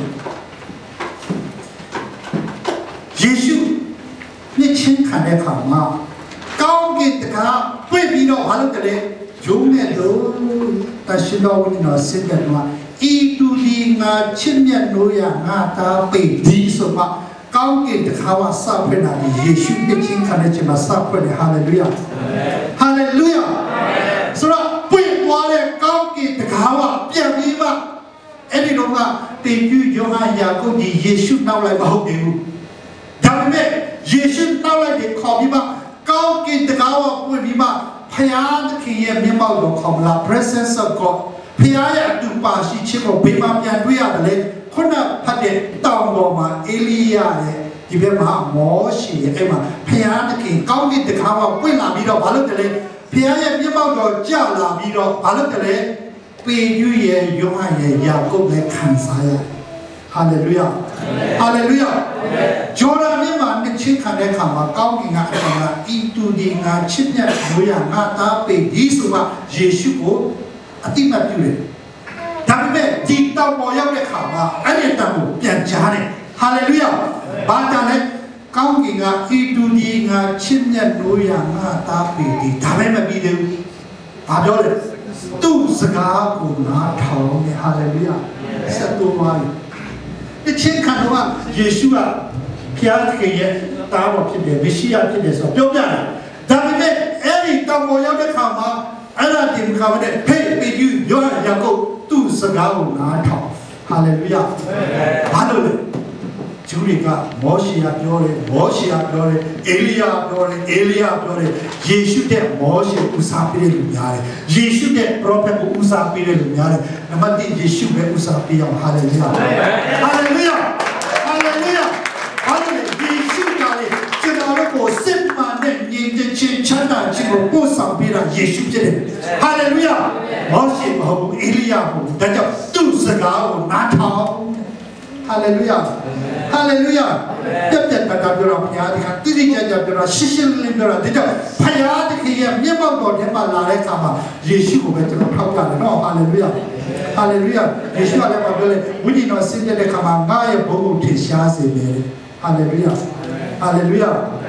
ယေရှုပြည့်ချင်းခံတဲ့အခါမှာကောင်းကင်တကားပွင့်ပြီးတော့ဘာလို့တလဲဂျုံနဲ့တော့တရှိတော်ဝင်တော့စစ်တယ်မှာဤတူဒီငါချစ်မြတ်လို့ရငါသားပိတ်ဒီဆိုမှကောင်းကင်တကားဝစဖွင့်တာယေရှုပြည့်ချင်းခံတဲ့ချိန်မှာစဖွင့်တယ်ဟာလေလုယာဟာလေလုယာဆိုတော့ပွင့်သွားတဲ့ကောင်းကင်တကားဝပြန်ပြီးမှအဲ့ဒီတော့ကတင်ပြယောဟန်ယာကုပ်ဒီယေရှုနောက်လိုက်မဟုတ်ဘူးဒါပေမဲ့ယေရှုနောက်လိုက်တဲ့ခေါ်ပြီးမှကောင်းကင်တကားဝပွင့်ပြီးမှဖယားသခင်ရဲ့မျက်မှောက်တော်ခေါ်လာ presence of God ဖယားရဲ့အတူပါရှိခြင်းကိုဘယ်မှာပြန်တွေ့ရတယ်လဲခုနဖတ်တဲ့တောင်ပေါ်မှာအေလိယရဲ့ဒီဘက်မှာမောရှေရဲ့အဲ့မှာဖယားသခင်ကောင်းကင်တကားဝပွင့်လာပြီးတော့ဘာလို့တလဲဖယားရဲ့မျက်မှောက်တော်ကျလာပြီးတော့ဘာလို့တလဲပေယူရဲ့ယောဟန်ရဲ့ယာကုပ်ရဲ့ခံစားရဟာလေလုယာဟာလေလုယာဂျော်ဒန်မြစ်မှာနှစ်ချင်းခံတဲ့အခါမှာကောင်းကင်ကအထက်ကဤတူဒီငါချစ်မြတ်လို့ရငါသားပေဒီဆိုမှယေရှုကိုအတိမတ်ပြုတယ်ဒါပေမဲ့ဒီတောင်ပေါ်ရောက်တဲ့အခါမှာအဲ့ဒီတောင်ကိုပြန်ကြားတယ်ဟာလေလုယာဘာတန်လဲကောင်းကင်ကဤတူဒီငါချစ်မြတ်လို့ရငါသားပေဒီဒါပဲမပြီးသေးဘူးဘာပြောလဲသူ့စကားကိုနားထောင်နေဟာလေလုယာဆက်တော်ပါဒီချင်းခံတော့ယေရှုကဖျားသခင်ရဲ့တားတော်ဖြစ်တယ်မရှိယဖြစ်တယ်ဆိုတော့ပြောပြတယ်ဒါပေမဲ့အဲ့ဒီတောင်ပေါ်ရောက်တဲ့ခါမှာအဲ့ဒါဒီခါမှာတဲ့ဟေးပေယူယောဟန်ယာကုပ်သူ့စကားကိုနားထောင်ဟာလေလုယာဘာလို့လဲဂျူးတွေကမောရှေကပြောတယ်မောရှေကပြောတယ်အေလိယပြောတယ်အေလိယပြောတယ်ယေရှုတဲ့မောရှေဦးစားပေးတဲ့လူများတယ်ယေရှုတဲ့ပရောဖက်ကိုဦးစားပေးတဲ့လူများတယ်နံပါတ်1ယေရှုပဲဦးစားပေးအောင်ဟာလေလုယာဟာလေလုယာဟာလေလုယာဟာလေယေရှုကလည်းကျွန်တော်တို့ကိုစစ်မှန်တဲ့ညီတဲ့ချင်းချမ်းသာခြင်းကိုပို့ဆောင်ပေးတာယေရှုဖြစ်တယ်ဟာလေလုယာမောရှေမဟုတ်ဘူးအေလိယမဟုတ်ဘူးဒါကြောင့်သူ့စကားကိုနားထောင်ဟာလေလုယာဟာလေလုယာပြတ်ပြတ်တာပြောတော့ဘုရားသခင်တိတိကျကျပြောတော့ရှင်းရှင်းလင်းပြောတော့ဒါကြောင့်ဘုရားသခင်ရဲ့မျက်မှောက်တော်ထဲမှာလာတဲ့အခါမှာယေရှုကိုပဲကျွန်တော်ထောက်ပြတယ်နော်ဟာလေလုယာဟာလေလုယာယေရှုကလည်းပြောလေဝိညာဉ်တော်ဆင်းတဲ့အခါမှာငါရဲ့ဘုန်းကိုထင်ရှားစေတယ်ဟာလေလုယာဟာလေလုယာ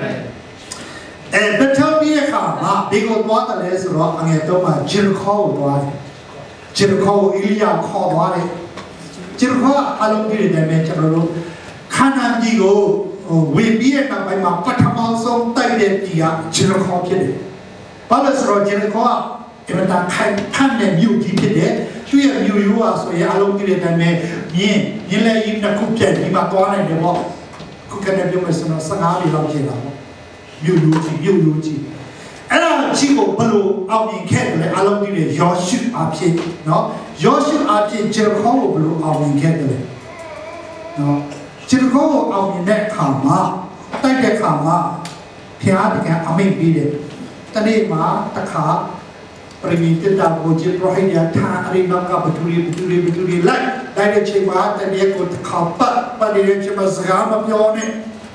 ဘယ်တော့ဒီအခါမှာဒီကိုသွားတယ်လဲဆိုတော့အငယ်တော့မှဂျေရခေါကိုသွားတယ်ဂျေရခေါကိုအေလိယခေါ်သွားတယ်ဂျေရခေါအလုံးကြီးတယ်နဲ့ကျွန်တော်တို့ခါနာကြီးကိုဝင်ပြီးတဲ့နောက်ပိုင်းမှာပထမဆုံးတိုက်တဲ့ကြီးကဂျေရခေါဖြစ်တယ်ဘာလို့ဆိုတော့ဂျေရခေါကအမတာခိုင်ခန့်တဲ့မြို့ကြီးဖြစ်တယ်သူရဲ့မြို့ရိုးอ่ะဆိုရင်အလုံးကြီးတဲ့နဲ့မြင်းလည်းရင်တစ်ခုပြက်ဒီမှာသွားနိုင်တယ်ပေါ့ခုကနေပြောမယ်ဆိုတော့15ปีလောက်ဖြစ်လာပေါ့မြို့ရိုးကြီးအဲ့ဒါကြီးကိုဘလို့အောင်မြင်ခဲ့တယ်အလုံးကြီးတွေယောရှုအဖြစ်နော်ယောရှုအဖြစ်ဂျေရခေါကိုဘလို့အောင်မြင်ခဲ့တယ်နော်ဂျေရခေါကိုအောင်မြင်တဲ့အခါမှာတိုက်တဲ့အခါမှာဖျားတကအမိန့်ပေးတယ်တနေ့မှာတစ်ခါပရိမိတတာကိုဂျေပရိုဟိယထာအရိနောကဘတူရီလိုက်တဲ့ချိန်မှာတနေ့ကိုတစ်ခါပတ်နေတဲ့ချိန်မှာစကားမပြောနဲ့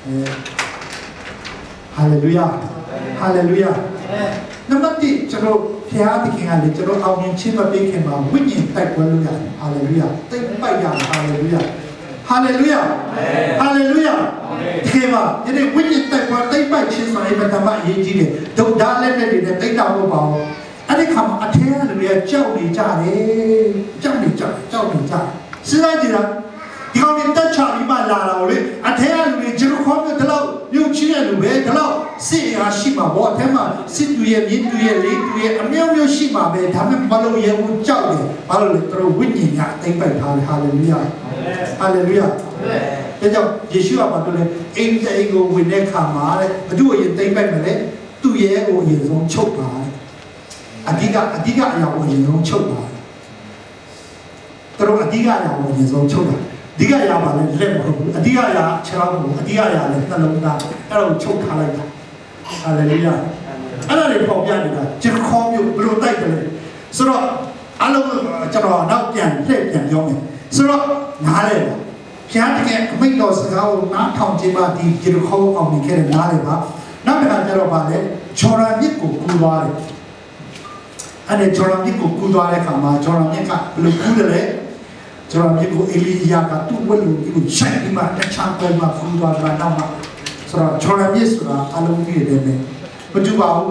ဟာလေလုယာဟာလေလုယာနံပါတ်1ကျွန်တော်ဖျားသခင်ကလေကျွန်တော်အောင်မြင်ခြင်းမပေးခင်မှာဝိညာဉ်တိုက်ပွဲလုပ်ရတယ်ဟာလေလုယာတိတ်ပိုက်ရဟာလေလုယာဟာလေလုယာဟာလေလုယာဒီမှာဒီနေ့ဝိညာဉ်တိုက်ပွဲတိတ်ပိုက်ခြင်းဆိုရင်မတမအရေးကြီးတယ်ဒုဒလက်နဲ့တွေနဲ့တိတ်တာဖို့ပါအောင်အဲ့ဒီခါမှာအထင်းကလူတွေကကြောက်နေကြတယ်ကြောက်နေကြစဉ်းစားကြည့်လားဒီကောင်တွေတက်ချပြီးမှလာတော့လေအထက်ကလူတွေဂျေရုခေါမြို့တလောက်မြုပ်ချင်းတဲ့လူပဲတလောက်စစ်အားရှိမှာဘောအထက်မှာစစ်တူရဲ့မြင်းတူရဲ့လေးတူရဲ့အမျိုးမျိုးရှိမှာပဲဒါပေမဲ့မလို့ရဲဘူးကြောက်တယ်ဘာလို့လဲသူတို့ဝိညာဉ်ကတိမ့်ပိုက်ထားတယ်ဟာလေလုယာဟာလေလုယာဒါကြောင့်ယေရှုကဘာလို့လဲအိမ်တိုင်ကိုဝင်တဲ့ခါမှာတဲ့ဘသူ့အရင်တိမ့်ပိုက်မလဲသူ့ရဲ့ကိုအရင်ဆုံးချုပ်ပါအဓိကအရာကိုအရင်ဆုံးချုပ်ပါသူတို့အဓိကအရာကိုအရင်ဆုံးချုပ်တာအဓိကအရာပါလဲလက်မဟုတ်ဘူးအဓိကအရာခြေထောက်ကိုအဓိကအရာလဲနှလုံးသားအဲ့ဒါကိုချုပ်ထားလိုက်တာဟာလေလုယာအဲ့ဒါတွေပေါ်ပြနေတာဂျေခေါမျိုးဘယ်လိုတိုက်တယ်လဲဆိုတော့အလုံးကျွန်တော်နောက်ပြန်လှည့်ပြန်ပြောမယ်ဆိုတော့နားလဲပါဖျားတကယ်အမိန့်တော်စကားကိုနားထောင်ခြင်းမှဒီဂျေခေါအောင်မြင်ခဲ့တဲ့နားလဲပါနောက်တစ်ခါကျတော့ပါလဲဂျော်ဒန်မြစ်ကိုကူးသွားတယ်အဲ့ဒီဂျော်ဒန်မြစ်ကိုကူးသွားတဲ့အခါမှာဂျော်ဒန်မြစ်ကဘယ်လိုကူးတယ်လဲဂျော်ဒန်မြစ်ကိုအေလီယာကသူ့ဝက်လူကိုချိုက်ပြီးမှတခြားဘက်မှာကူးသွားတာနောက်မှာဆိုတော့ဂျော်ဒန်မြစ်ဆိုတာအလုံးကြီးတယ်ပဲမတူပါဘူး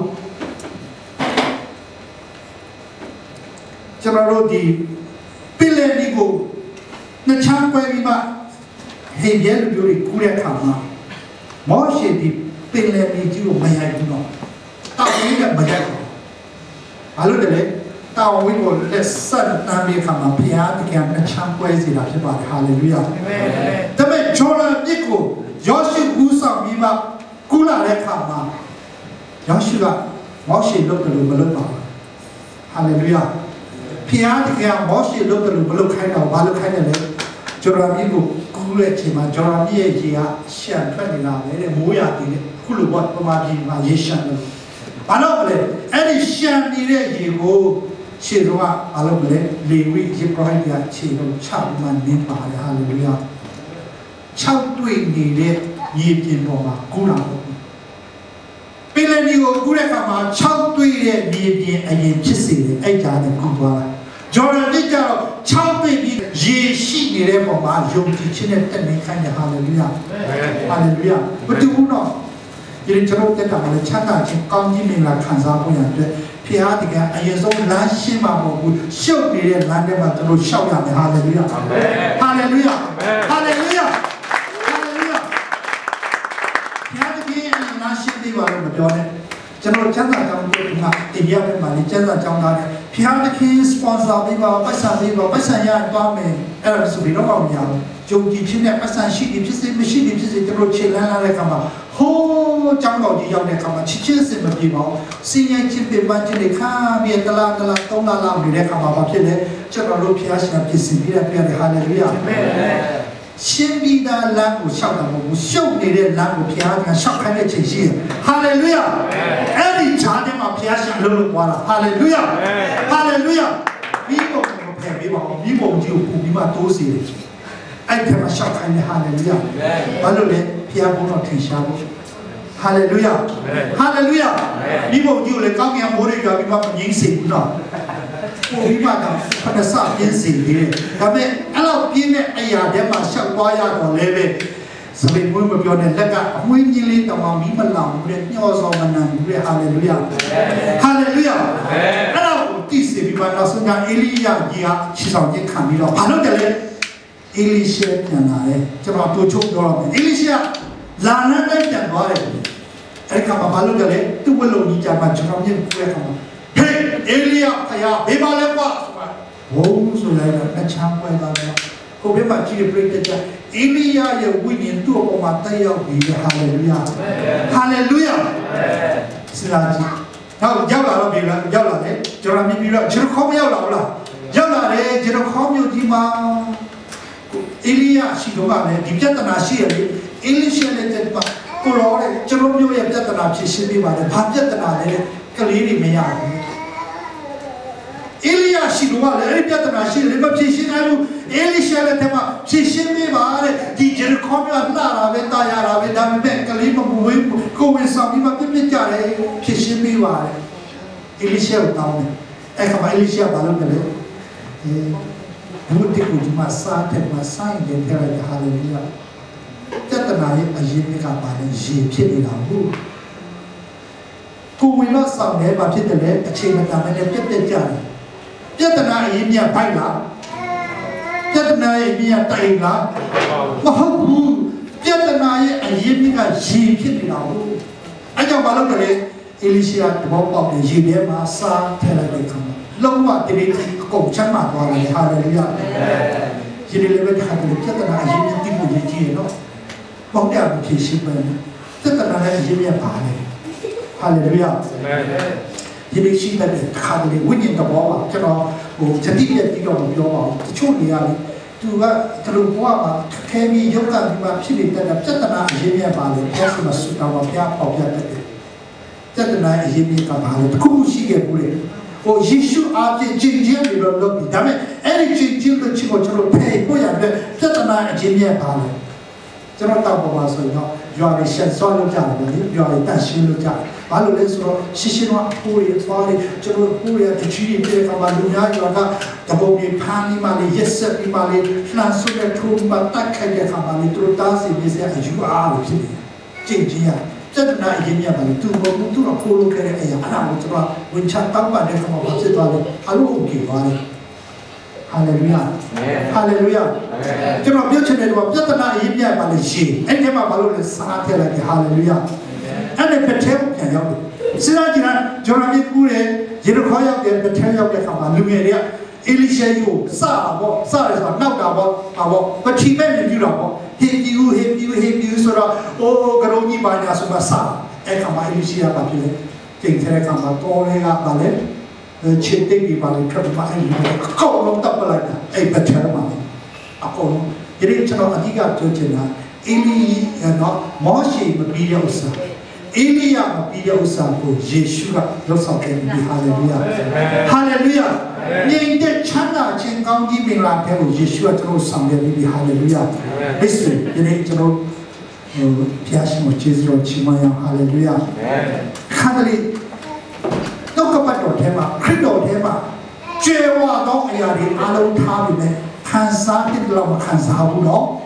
ကျွန်တော်တို့ဒီပင်လယ်ကြီးကိုနှစ်ချမ်းပွဲပြီးမှဟေဘဲလူတွေကူးတဲ့အခါမှာမောရှေဒီပင်လယ်ကြီးကိုမရိုက်ဘူးတော့တောက်ရင်းကမရိုက်ဘူးဘာလို့လဲတောင်ဝင်းကိုလက်ဆက်တမ်းပြီးခါမှာဘုရားတကယ်နှစ်ချမ်းပွဲစီတာဖြစ်ပါတယ်ဟာလေလုယာဒါပေမဲ့ဂျော်ဒန်မြစ်ကိုယောရှုဦးဆောင်ပြီးမှကူးလာတဲ့ခါမှာယောရှုကမောရှေလုပ်တယ်လို့မလုပ်ပါဘူးဟာလေလုယာဘုရားတကယ်မောရှေလုပ်တယ်လို့မလုပ်ခိုင်းတော့ဘာလုပ်ခိုင်းတယ်လဲဂျော်ဒန်မြစ်ကိုကူးတဲ့အချိန်မှာဂျော်ဒန်မြစ်ရဲ့ရေကရှန်ထွက်နေတာပဲတဲ့မိုးရာတည်တဲ့ခုလိုပေါ့ပမာပြည်မှာရေရှန်လို့ဘာလို့လဲအဲ့ဒီရှန်နေတဲ့ရေကိုရှေ့တော့ဘာလို့လဲလေဝိယေဘရဟိတ်ကခြေလို့ချမှန်နေပါတယ်ဟာလေလုယာ6တွေ့နေတဲ့ရေပြင်ပေါ်မှာကူးလာတော့ပင်လယ်ကြီးကိုကူးတဲ့အခါမှာ6တွေ့တဲ့ရေပြင်အရင်ဖြစ်စေတယ်အဲ့ကြားနဲ့ကူးသွားတာဂျော်ဒန်မြစ်ကျတော့6တွေ့ပြီးရေရှိနေတဲ့ပုံမှာယုံကြည်ခြင်းနဲ့တက်နေခိုင်းတယ်ဟာလေလုယာဟာလေလုယာဘယ်သူတော့ဒီကျွန်တော်တက်တာလည်းချမ်းသာခြင်းကောင်းကြီးမင်္ဂလာခံစားဖို့ရတဲ့ဖျားတကအရင်ဆုံးလမ်းရှင်းမှာမဟုတ်ဘူးရှုပ်နေတဲ့လမ်းထဲမှာကျွန်တော်ရှောက်ရမယ်ဟာလေလုယာဟာလေလုယာဟာလေလုယာဟာလေလုယာဖျားတကယ်လမ်းရှင်းပြီးပါလို့မပြောနဲ့ကျွန်တော်ချမ်းသာကြောင်းကိုဒီမှာတင်ပြပေးပါလေချမ်းသာကြောင်းသားနဲ့ဖျားတကယ်စပွန်ဆာပေးပါပတ်စံပေးပါပတ်စံရသွားမယ်အဲ့ဒါဆိုပြီးတော့မရဘူးကြုံကြည်ခြင်းနဲ့ပတ်စံရှိတယ်ဖြစ်စေမရှိတယ်ဖြစ်စေကျွန်တော်ခြေလန်းလာတဲ့အခါမှာဟိုးကျောင်းတော်ကြီးရောက်တဲ့အခါမှာချစ်ချင်းစင်မပြေပါဘူးစီရင်ချင်းပြပန်းချင်းတွေခါပြီးတလား3လလောက်နေတဲ့အခါမှာဘာဖြစ်လဲကျွန်တော်တို့ဖျားရှင်ဖြစ်စီပြီးတဲ့ပြတဲ့ဟာလေလုယာရှင်းပြီးသားလမ်းကိုရှောက်တာမဟုတ်ဘူးရှုပ်နေတဲ့လမ်းကိုဖျားကရှောက်ခိုင်းတဲ့ချိန်ရှိတယ်ဟာလေလုယာအဲ့ဒီခြားထဲမှာဖျားရှင်လုံးလုံးပွားတာဟာလေလုယာဟာလေလုယာဒီပုံကိုဖယ်ပေးပါဦးဒီပုံကြီးကိုပူပြီးမှတိုးစီတယ်အဲ့ဒီမှာရှောက်ခိုင်းတဲ့ဟာလေလုယာဘာလို့လဲဖျားဘုန်းတော်ထင်ရှားဖို့ဟာလေလုယာဟာလေလုယာဒီပုံကြီးကိုလည်းကောင်းကင်မိုးတွေကြပြီးမှမငြိမ့်စေဘူးနော်ပုံပြီးမှတော့ဖတ်စာပြင်းစီသေးတယ်ဒါပေမဲ့အဲ့လိုပြင်းတဲ့အရာထဲမှာရှောက်သွားရတော့လည်းပဲစပင်မွေးမပြောနဲ့လက်ကအမွှေးကြီးလေးတောင်မှမီးမလောင်ဘူးတဲ့ညှော်စောမနန်ဘူးတဲ့ဟာလေလုယာဟာလေလုယာအဲ့လိုတိစီပြီးမှနောက်ဆုံးကအေလိယကြီးကခြေဆောင်ခြင်းခံပြီးတော့ဘာလို့တယ်လဲအေလိရှေပြန်လာတယ်ကျွန်တော်တို့ချုပ်ပြောရမယ်အေလိရှေလာနန်းတိုင်းပြန်သွားတယ်အဲ့ဒီကဘာလို့တယ်လဲသူ့ဘလုံးကြီးကြမှာကျွန်တော်မြင်ခွဲခါမှာဟေးအေလိယဖယားဘေးပါလဲကွာဘုံဆိုလိုက်တော့အချမ်းပွဲသွားတယ်ကိုဘယ်မှာကြည့်ပြိတ္တအေလိယရဲ့ဝိညာဉ်သူ့အပေါ်မှာတက်ရောက်ပြီးဟာလေလုယာဟာလေလုယာစလာကြီးတော့ရောက်လာတော့ပြီလားရောက်လာတယ်ကျွန်တော်မြင်ပြီးတော့ဂျေရခေါမရောက်လာဘူးလားရောက်လာတယ်ဂျေရခေါမြို့ကြီးမှာအေလိယရှိတော့ကလည်းဒီပြဿနာရှိရတယ်အေလိရှေလည်းတက်ပါကိုရောတဲ့ကျွန်တော်မျိုးရဲ့ပြဿနာဖြစ်ရှင်းပေးပါတယ်ဘာပြဿနာလဲကလေးတွေမရဘူးအေလိယရှိတော့ကလည်းအဲ့ဒီပြဿနာရှိတယ်မဖြစ်ရှင်းနိုင်ဘူးအေလိရှေလည်းတက်ပါဖြစ်ရှင်းပေးပါတဲ့ဒီဂျေရခေါမျိုးလာတာပဲတာရတာပဲဒါပေမဲ့ကလေးမဝေးကိုဝင်ဆောင်ပြီးမှပြစ်ကြတယ်ဖြစ်ရှင်းပေးပါတယ်အေလိရှေကိုတောင်းတယ်အဲ့ခါမှာအေလိရှေဘာလုပ်တယ်လဲဘုဒ္ဓကိုဒီမှာစားတယ်မှာဆိုင်တယ်တဲ့ဟာလေလုယာပြဿနာရဲ့အရင်ကပါလဲရေဖြစ်နေတာဟုတ်ကိုဝင်တော့ဆောင်တယ်ဘာဖြစ်တယ်လဲအချိန်မတန်နဲ့ပြက်ကြတယ်ပြဿနာအရင်မြတ်ဖိုက်လားပြဿ 나의 미야 따인가 와하부 뼈다 나의 아이미가 예피라고 아니야 말로 그래 엘리시아 도법에 예배마 사 테라게 감 롱와들이 공창만 와라네 할렐루야 예레레베 하들 뼈다 나의 예미 띠고 예지에노 먹대하고 계시면 뼈다 나의 예미야 바네 할렐루야 예배 시간에 하들이 원인도 뭐와 저러 뭐 저디에 이거 뭐 초리야 누가 들어보아 캠이 여기가 필요했다 쨌다나 예미야 바네 그래서 수다와 뼈 쨌다나 예미가 바네 그 시기에 보래 예수 앞에 진지를 넣기 다음에 에리 진지를 치고 저로 배고야 돼 쨌다나 예미야 바네 저런 딱 보면서요 요한이 신선을 잡는 요한이 다시를 잡 말로래서 시신과 후리 소리 저런 후리한테 주의를 가만두냐 요가 더보니 파니만이 예스이 말이 플란스의 투마 딱하게 가만히 들어다시 미세 아주 아르지 진지야 쨌나 이게냐 말이 두고 두고 콜로케레 야 하나 못들어 원차 땅반에 가만 봤어도 알로기 와리 할렐루야 할렐루야 저런 몇천에도 쨌나 이게냐 말이 시 엔테마 말로래 사태라게 할렐루야 안에 베테오 그냥 시라지나 저랑이 꾸레 예루살렘 베테오에 가면 누구야 엘리샤요 사고 사에서 나가고 하고 그 팀에 유라고 헤비우 소라 오 그러니 바냐스가 사 에카마 엘리샤가 비네 쟁세가 가면 또래가 발에 쳇대기 발에 펴마 엘리샤가 거꾸로 답발하다 에 베테오만 아고 이래처럼 어디가 저지나 엘리 모시 비려서 엘리야가 비려서고 예수가 역사했는데 할렐루야 할렐루야 내 찬나 진강기 민라대로 예수가 들어오셨는데 할렐루야 예수 이제 저로 피하시고 제대로 지마야 할렐루야 하늘이 똑같은 테마 크리도 테마 죄와도 아야리 알로 타비네 간사들로 간사하고도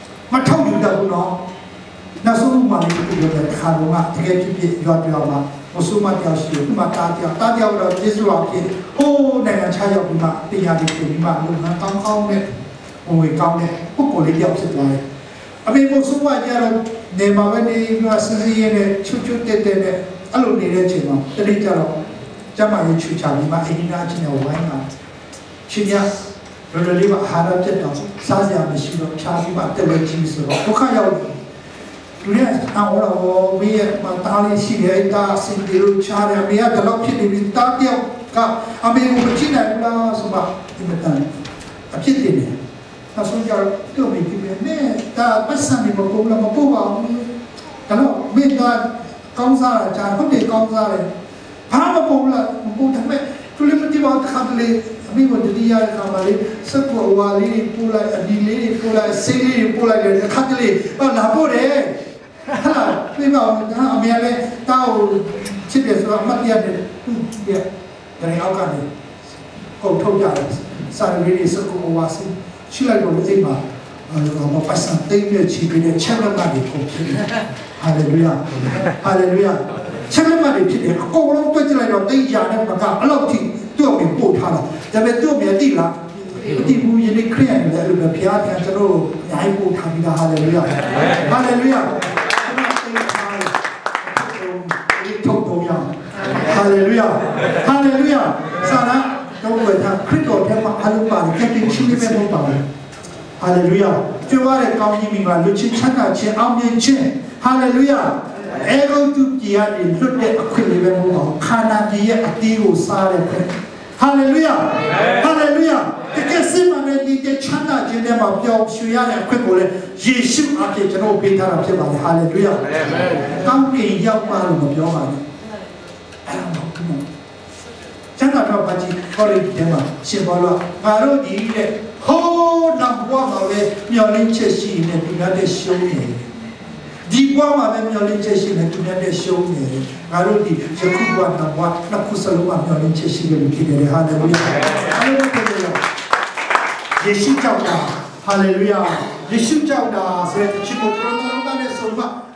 마타우유다고도 나 소문만 이렇게 가로가 되게 깊이 요아되어마 무슨만 되었어요 그만 따디아오라 예수 앞에 오 내가 차여구나 띠야리 그만 누나 깡깡네 오이 깡네 꼭골이 되었을 아메 무슨만 이야로 내 마음에 내가 스스로에 추추때때네 알로 내려지마 때리자로 자마에 추차니마 애기나 지냐 와이나 지냐 롤리바 하랍제다 사지하면 싫어 차비바 때려지면서 독하야오 그래 나오라고 위에 막 다리 시계에다 신기루 차례 미야 달럭피리 따디오가 아메고 지나구나 소마 이랬다는 앞치리네 나 손자 또미 기면네 다 빠산이 먹고 올라 먹고 봐 달럭 메다 강사라 자 혼대 강사래 바로 먹고 올라 먹고 담에 둘리면 뒤와 카들레 아메고 드디야 가마리 석고 와리 뿔라 아딜레 뿔라 세리 뿔라 카들레 나보래 하나 그러니까 아메야레 따오 집에서 맞디야데 예 그래 아까네 고토자 사르리리 석고 와시 실라고 이마 뭐 파산 때문에 집에 책임만이 있고 할렐루야 할렐루야 책임만이 필요해 꼭으로 떠지라고 때이자네 막아 알로티 또미 못하라 다음에 또미 어디라 이 부분이 크리아인데 비아티한 저로 야이 못합니다 할렐루야 할렐루야 할렐루야 할렐루야 사나 너무 다 크리스도 대마 할렐루야 깨끗이 신임에 못 받아 할렐루야 교회의 가운데미가 루치 찬나치 아멘치 할렐루야 에고두기야니 루데 아크리베 못 카나디의 아티고 사레 할렐루야 할렐루야 그게 쓰면은 이제 찬나 지내마 뼈 쉬야야 그걸래 예수 앞에 저로 비타라 제발 할렐루야 감기 약만으로 뼈만 장가도 같이 거리 대마 시발로 바로 이래 호 남과마에 멸린 채시네 비가데 쇼네 디과마에 멸린 채시네 비가데 쇼네 바로 디 저쿠과 남과 나쿠살로마 멸린 채시를 기대해 할렐루야 할렐루야 예수 잡다 할렐루야 예수 잡다 그래서 지금 그런 순간에서